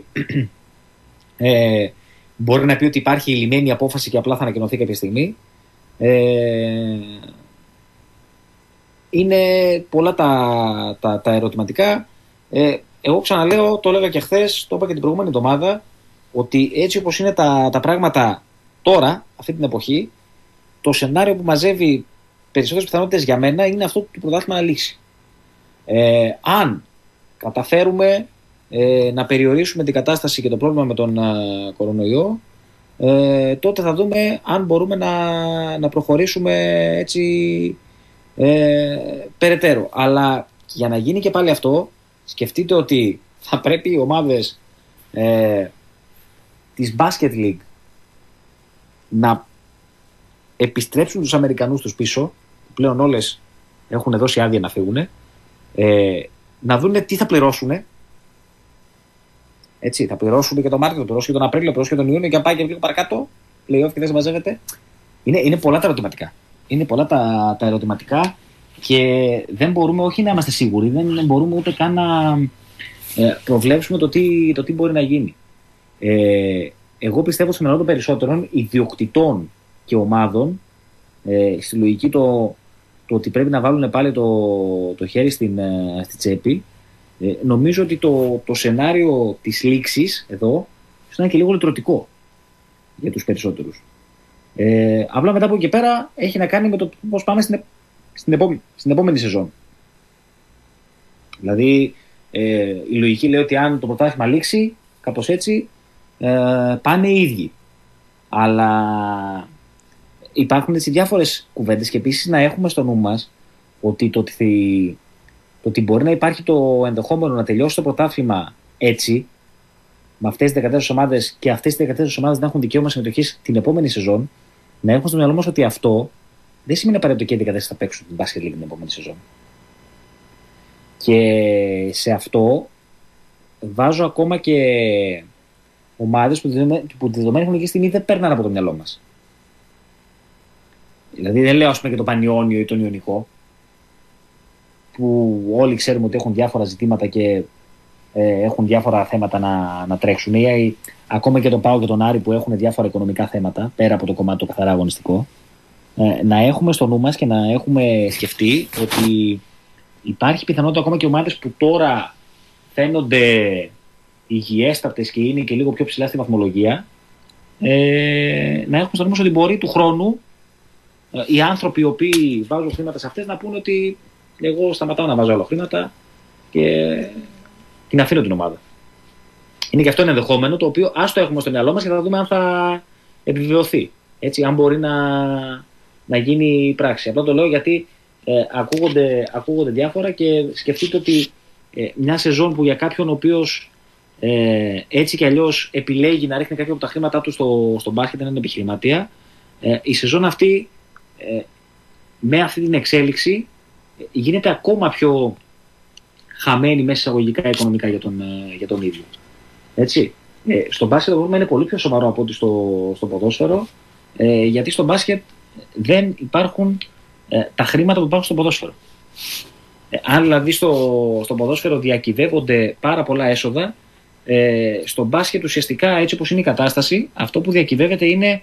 ε, μπορεί να πει ότι υπάρχει η λυμένη απόφαση και απλά θα ανακοινωθεί κάποια στιγμή. Ε, είναι πολλά τα, τα, τα ερωτηματικά. Ε, εγώ ξαναλέω, το έλεγα και χθες, το είπα και την προηγούμενη εβδομάδα, ότι έτσι όπως είναι τα, τα πράγματα τώρα, αυτή την εποχή, το σενάριο που μαζεύει περισσότερες πιθανότητες για μένα είναι αυτό του πρωτάθλημα να λήξει. Ε, αν καταφέρουμε ε, να περιορίσουμε την κατάσταση και το πρόβλημα με τον α, κορονοϊό, ε, τότε θα δούμε αν μπορούμε να, να προχωρήσουμε έτσι ε, περαιτέρω. Αλλά για να γίνει και πάλι αυτό, σκεφτείτε ότι θα πρέπει οι ομάδες ε, της Basket League να επιστρέψουν τους Αμερικανούς τους πίσω, πλέον όλες έχουν δώσει άδεια να φύγουν, ε, να δούνε τι θα πληρώσουν. Έτσι, θα πληρώσουν και τον Μάρτιο, θα πληρώσουν και τον Απρίλιο, θα πληρώσουν και τον Ιούνιο και αν πάει και λίγο παρακάτω, playoff και δεν μαζεύεται. Είναι, είναι πολλά τα ερωτηματικά. Είναι πολλά τα, τα ερωτηματικά και δεν μπορούμε όχι να είμαστε σίγουροι, δεν μπορούμε ούτε καν να ε, προβλέψουμε το τι, το τι μπορεί να γίνει. Ε, εγώ πιστεύω στο μυαλό των περισσότερων ιδιοκτητών και ομάδων, ε, στη λογική το, το ότι πρέπει να βάλουν πάλι το, το χέρι στην, ε, στη τσέπη. Ε, νομίζω ότι το, το σενάριο της λήξης εδώ είναι και λίγο λυτρωτικό για τους περισσότερους. Ε, απλά μετά από εκεί πέρα έχει να κάνει με το πώς πάμε στην, στην, επόμενη, στην επόμενη σεζόν. Δηλαδή ε, η λογική λέει ότι αν το πρωτάθλημα λήξει κάπως έτσι ε, πάνε οι ίδιοι. Αλλά υπάρχουν έτσι διάφορες κουβέντες και επίσης να έχουμε στο νου μας ότι το ότι, το ότι μπορεί να υπάρχει το ενδεχόμενο να τελειώσει το πρωτάθλημα έτσι, με αυτές τις δεκατέσσερις ομάδες και αυτές τις δεκατέσσερις ομάδες να έχουν δικαίωμα συμμετοχής την επόμενη σεζόν, να έχουμε στο μυαλό μας ότι αυτό δεν σημαίνει απαραίτητο και οι δεκατέσσερις θα παίξουν την Basket League την επόμενη σεζόν. Και σε αυτό βάζω ακόμα και ομάδες που, που τη δεδομένη χρονική στιγμή δεν παίρνουν από το μυαλό μας. Δηλαδή δεν λέω ας πούμε και το Πανιόνιο ή τον Ιωνικό, που όλοι ξέρουμε ότι έχουν διάφορα ζητήματα και ε, έχουν διάφορα θέματα να, να τρέξουν, ή ακόμα και τον ΠΑΟ και τον Άρη που έχουν διάφορα οικονομικά θέματα πέρα από το κομμάτι το καθαρά αγωνιστικό. Ε, να έχουμε στο νου μας και να έχουμε σκεφτεί ότι υπάρχει πιθανότητα ακόμα και ομάδες που τώρα φαίνονται υγιέστατες και είναι και λίγο πιο ψηλά στη βαθμολογία, ε, να έχουμε στο νου μας ότι μπορεί του χρόνου ε, οι άνθρωποι οι οποίοι βάζουν χρήματα σε αυτές να πούνε ότι εγώ σταματάω να βάζω άλλα χρήματα και την αφήνω την ομάδα. Είναι και αυτό ένα ενδεχόμενο το οποίο ας το έχουμε στο μυαλό μας και θα δούμε αν θα επιβεβαιωθεί. Έτσι, αν μπορεί να, να γίνει πράξη. Απλά το λέω γιατί ε, ακούγονται, ακούγονται διάφορα και σκεφτείτε ότι ε, μια σεζόν που για κάποιον ο οποίος ε, έτσι κι αλλιώς επιλέγει να ρίχνει κάποια από τα χρήματά του στο, στο μπάσκετ, να είναι επιχειρηματία, ε, η σεζόν αυτή ε, με αυτή την εξέλιξη ε, γίνεται ακόμα πιο χαμένη μέσα εισαγωγικά οικονομικά για τον, ε, για τον ίδιο. Έτσι. Ε, στο μπάσκετ το πρόβλημα είναι πολύ πιο σοβαρό από ό,τι στο, στο ποδόσφαιρο, ε, γιατί στο μπάσκετ δεν υπάρχουν ε, τα χρήματα που υπάρχουν στο ποδόσφαιρο. Ε, αν δηλαδή στο, στο ποδόσφαιρο διακυβεύονται πάρα πολλά έσοδα, ε, στο μπάσκετ ουσιαστικά έτσι όπως είναι η κατάσταση, αυτό που διακυβεύεται είναι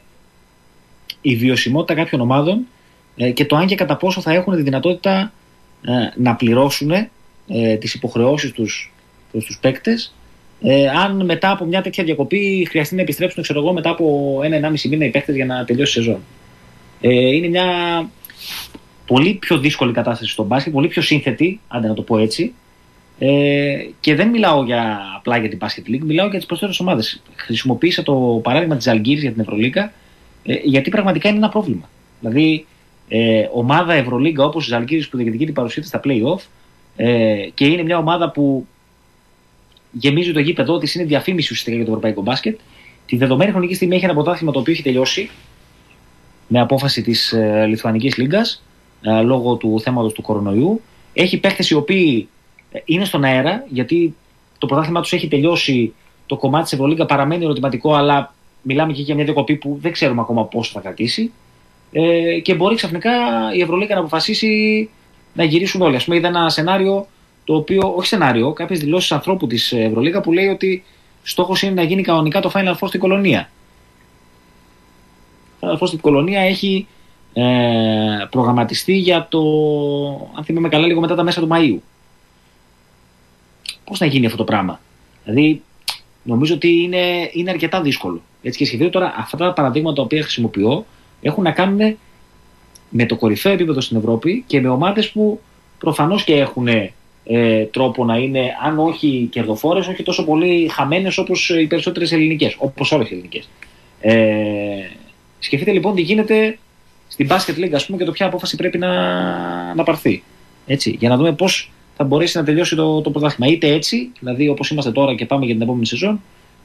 η βιωσιμότητα κάποιων ομάδων ε, και το αν και κατά πόσο θα έχουν τη δυνατότητα ε, να πληρώσουν ε, τις υποχρεώσεις τους προς τους παίκτες, Ε, αν μετά από μια τέτοια διακοπή χρειαστεί να επιστρέψουν, ξέρω εγώ, μετά από ένα-ενάμιση μήνα οι παίκτες για να τελειώσει η σεζόν. Ε, είναι μια πολύ πιο δύσκολη κατάσταση στο μπάσκετ, πολύ πιο σύνθετη, αν να το πω έτσι. Ε, και δεν μιλάω για, απλά για την Basket League, μιλάω για τις προσθέτες ομάδες. Χρησιμοποίησα το παράδειγμα της Ζαλγκίρις για την Ευρωλίγκα, ε, γιατί πραγματικά είναι ένα πρόβλημα. Δηλαδή, ε, ομάδα Ευρωλίγκα όπως η Ζαλγκίρις που διεκδικεί την παρουσία της στα play-off ε, και είναι μια ομάδα που γεμίζει το γήπεδο της, είναι διαφήμιση ουσιαστικά για το ευρωπαϊκό μπάσκετ. Τη δεδομένη χρονική στιγμή έχει ένα πρωτάθλημα το οποίο έχει τελειώσει με απόφαση της ε, Λιθουανικής Λίγκας ε, λόγω του θέματος του κορονοϊού. Έχει παίχτες οι οποίοι ε, είναι στον αέρα, γιατί το πρωτάθλημα τους έχει τελειώσει. Το κομμάτι της Ευρωλίγκα παραμένει ερωτηματικό, αλλά μιλάμε και για μια διακοπή που δεν ξέρουμε ακόμα πόσο θα κρατήσει. Ε, και μπορεί ξαφνικά η Ευρωλίγκα να αποφασίσει να γυρίσουν όλοι. Ας πούμε, είδα ένα σενάριο. Το οποίο, όχι σενάριο, κάποιες δηλώσεις ανθρώπου της Ευρωλίγκα που λέει ότι στόχος είναι να γίνει κανονικά το Final Four στην Κολονία. Το Final Four στην Κολονία έχει ε, προγραμματιστεί για το, αν θυμάμαι καλά, λίγο μετά τα μέσα του Μαΐου. Πώς να γίνει αυτό το πράγμα? Δηλαδή, νομίζω ότι είναι, είναι αρκετά δύσκολο. Έτσι και σκεφτείτε τώρα, αυτά τα παραδείγματα τα οποία χρησιμοποιώ έχουν να κάνουν με το κορυφαίο επίπεδο στην Ευρώπη και με ομάδες που προφανώς και έχουν Ε, τρόπο να είναι, αν όχι κερδοφόρες, όχι τόσο πολύ χαμένες όπως οι περισσότερες ελληνικές, όπως όλες οι ελληνικές. Ε, σκεφτείτε λοιπόν τι γίνεται στην Basket League, ας πούμε, και το ποια απόφαση πρέπει να, να πάρθει. Έτσι, για να δούμε πώς θα μπορέσει να τελειώσει το, το πρωτάθλημα. Είτε έτσι, δηλαδή όπως είμαστε τώρα και πάμε για την επόμενη σεζόν,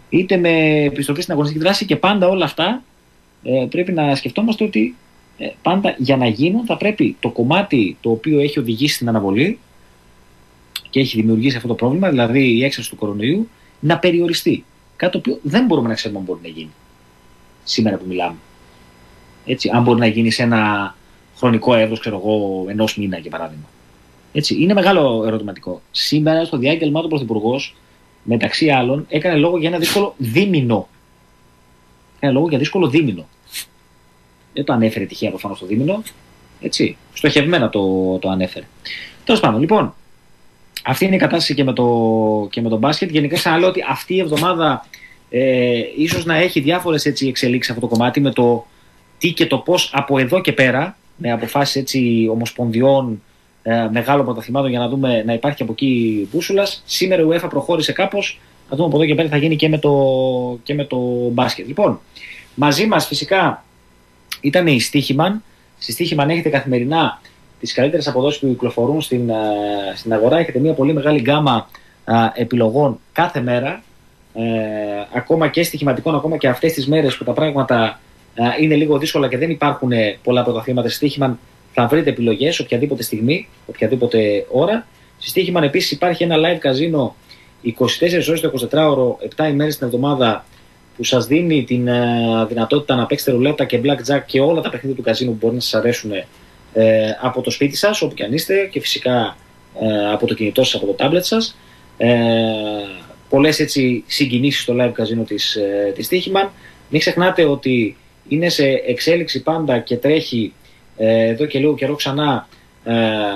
είτε με επιστροφή στην αγωνιστική δράση, και πάντα όλα αυτά ε, πρέπει να σκεφτόμαστε ότι ε, πάντα για να γίνουν θα πρέπει το κομμάτι το οποίο έχει οδηγήσει στην αναβολή και έχει δημιουργήσει αυτό το πρόβλημα, δηλαδή η έξαρση του κορονοϊού, να περιοριστεί. Κάτι το οποίο δεν μπορούμε να ξέρουμε αν μπορεί να γίνει σήμερα που μιλάμε. Έτσι, αν μπορεί να γίνει σε ένα χρονικό εύρος, ξέρω εγώ, ενός μήνα για παράδειγμα. Έτσι, είναι μεγάλο ερωτηματικό. Σήμερα στο διάγγελμά του ο Πρωθυπουργός, μεταξύ άλλων, έκανε λόγο για ένα δύσκολο δίμηνο. Έκανε λόγο για δύσκολο δίμηνο. Δεν το ανέφερε τυχαία προφανώς το δίμηνο. Έτσι, στοχευμένα το, το ανέφερε. Τέλος πάντων, λοιπόν, αυτή είναι η κατάσταση και με το, και με το μπάσκετ. Γενικά, ξαναλέω ότι αυτή η εβδομάδα ε, ίσως να έχει διάφορες έτσι, εξελίξεις αυτό το κομμάτι, με το τι και το πώς από εδώ και πέρα, με αποφάσεις έτσι, ομοσπονδιών, ε, μεγάλων πρωταθλημάτων, για να δούμε να υπάρχει από εκεί μπούσουλας. Σήμερα η UEFA προχώρησε κάπως. Να δούμε από εδώ και πέρα θα γίνει και με το, και με το μπάσκετ. Λοιπόν, μαζί μας φυσικά ήταν η Στοίχημαν. Στη Στοίχημαν έχετε καθημερινά τις καλύτερες αποδόσεις που κυκλοφορούν στην, στην αγορά. Έχετε μια πολύ μεγάλη γκάμα α, επιλογών κάθε μέρα. Ε, ακόμα και στοιχηματικών, ακόμα και αυτές τις μέρες που τα πράγματα α, είναι λίγο δύσκολα και δεν υπάρχουν πολλά πρωταθλήματα. Στη Στοίχημαν θα βρείτε επιλογές οποιαδήποτε στιγμή, οποιαδήποτε ώρα. Στη Στοίχημαν επίσης υπάρχει ένα live καζίνο είκοσι τέσσερις ώρες το εικοσιτετράωρο, επτά ημέρες την εβδομάδα, που σας δίνει την uh, δυνατότητα να παίξετε ρουλέτα και blackjack και όλα τα παιχνίδια του καζίνου που μπορεί να σας αρέσουν ε, από το σπίτι σας, όπου και αν είστε, και φυσικά ε, από το κινητό σας, από το tablet σας. Ε, πολλές έτσι συγκινήσεις στο live καζίνο της, ε, της Στοίχημαν. Μην ξεχνάτε ότι είναι σε εξέλιξη πάντα και τρέχει ε, εδώ και λίγο καιρό ξανά ε,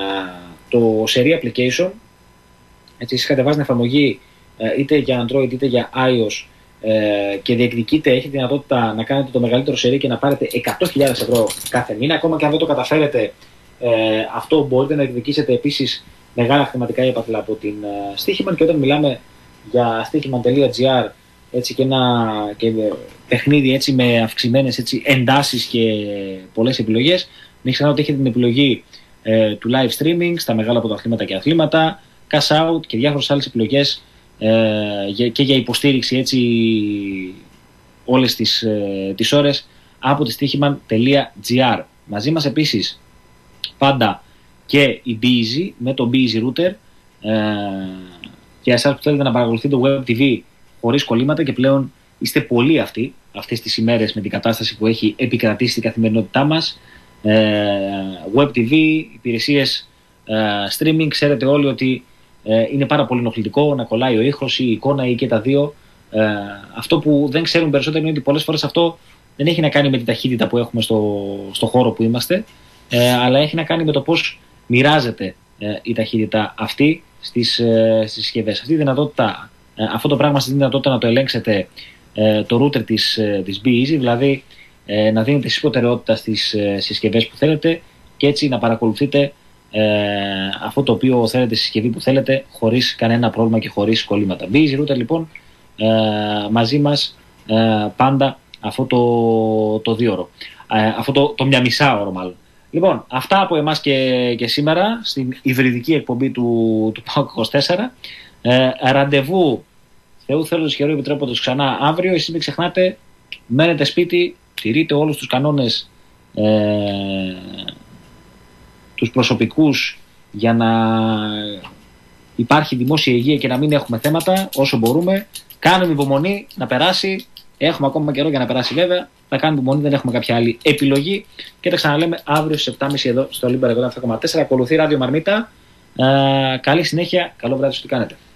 το Seri Application. Έτσι, εσείς κατεβάζετε την εφαρμογή ε, είτε για Android είτε για iOS ε, και διεκδικείτε, έχετε τη δυνατότητα να κάνετε το μεγαλύτερο Seri και να πάρετε εκατό χιλιάδες ευρώ κάθε μήνα. Ακόμα και αν δεν το καταφέρετε, ε, αυτό μπορείτε να διεκδικήσετε επίσης μεγάλα χρηματικά έπαθλα από την uh, Στοίχημαν. Και όταν μιλάμε για στοίχημαν τελεία τζι άρ, έτσι, και ένα και παιχνίδι έτσι, με αυξημένες έτσι, εντάσεις και πολλές επιλογές, μην ξεχνάτε ότι έχετε την επιλογή ε, του live streaming στα μεγάλα πρωταθλήματα και αθλήματα, cash out και διάφορες άλλες επιλογές ε, και για υποστήριξη έτσι, όλες τις, ε, τις ώρες από τη στοίχημαν τελεία τζι άρ. Μαζί μας επίσης πάντα και η Beezy με το Beezy Router ε, για εσάς που θέλετε να παρακολουθείτε το Web τι βι χωρίς κολλήματα, και πλέον είστε πολλοί αυτοί αυτές τις ημέρες με την κατάσταση που έχει επικρατήσει στην καθημερινότητά μας. ε, Web τι βι, υπηρεσίες ε, streaming, ξέρετε όλοι ότι ε, είναι πάρα πολύ ενοχλητικό να κολλάει ο ήχος ή η εικόνα ή και τα δύο. ε, Αυτό που δεν ξέρουν περισσότερο είναι ότι πολλές φορές αυτό δεν έχει να κάνει με την ταχύτητα που έχουμε στο, στο χώρο που είμαστε, ε, αλλά έχει να κάνει με το πώς μοιράζεται ε, η ταχύτητα αυτή στις, ε, στις συσκευές. Αυτή η δυνατότητα, ε, αυτό το πράγμα σας δίνει δυνατότητα να το ελέγξετε ε, το router της, ε, της Beezy, δηλαδή ε, να δίνετε εσείς προτεραιότητα στις ε, συσκευές που θέλετε και έτσι να παρακολουθείτε ε, αυτό το οποίο θέλετε, στη συσκευή που θέλετε, χωρίς κανένα πρόβλημα και χωρίς κολλήματα. Beezy Router λοιπόν ε, μαζί μας ε, πάντα αυτό το, το δύο ώρο, ε, αυτό το, το μια μισά ωρο μάλλον. Λοιπόν, αυτά από εμάς και, και σήμερα στην υβριδική εκπομπή του, του ΠΑΟΚ είκοσι τέσσερα. Ε, ραντεβού, Θεού θέλοντος χαιρό επιτρέποντος, ξανά αύριο. Εσείς μην ξεχνάτε, μένετε σπίτι, τηρείτε όλους τους κανόνες ε, τους προσωπικούς για να υπάρχει δημόσια υγεία και να μην έχουμε θέματα όσο μπορούμε. Κάνουμε υπομονή να περάσει. Έχουμε ακόμα καιρό για να περάσει βέβαια. Θα κάνουμε υπομονή, δεν έχουμε κάποια άλλη επιλογή. Και τα ξαναλέμε αύριο στις επτά και μισή εδώ στο Λίμπερο επτά κόμμα τέσσερα. Ακολουθεί Ράδιο Μαρμίτα. Ε, καλή συνέχεια, καλό βράδυ στο τι κάνετε.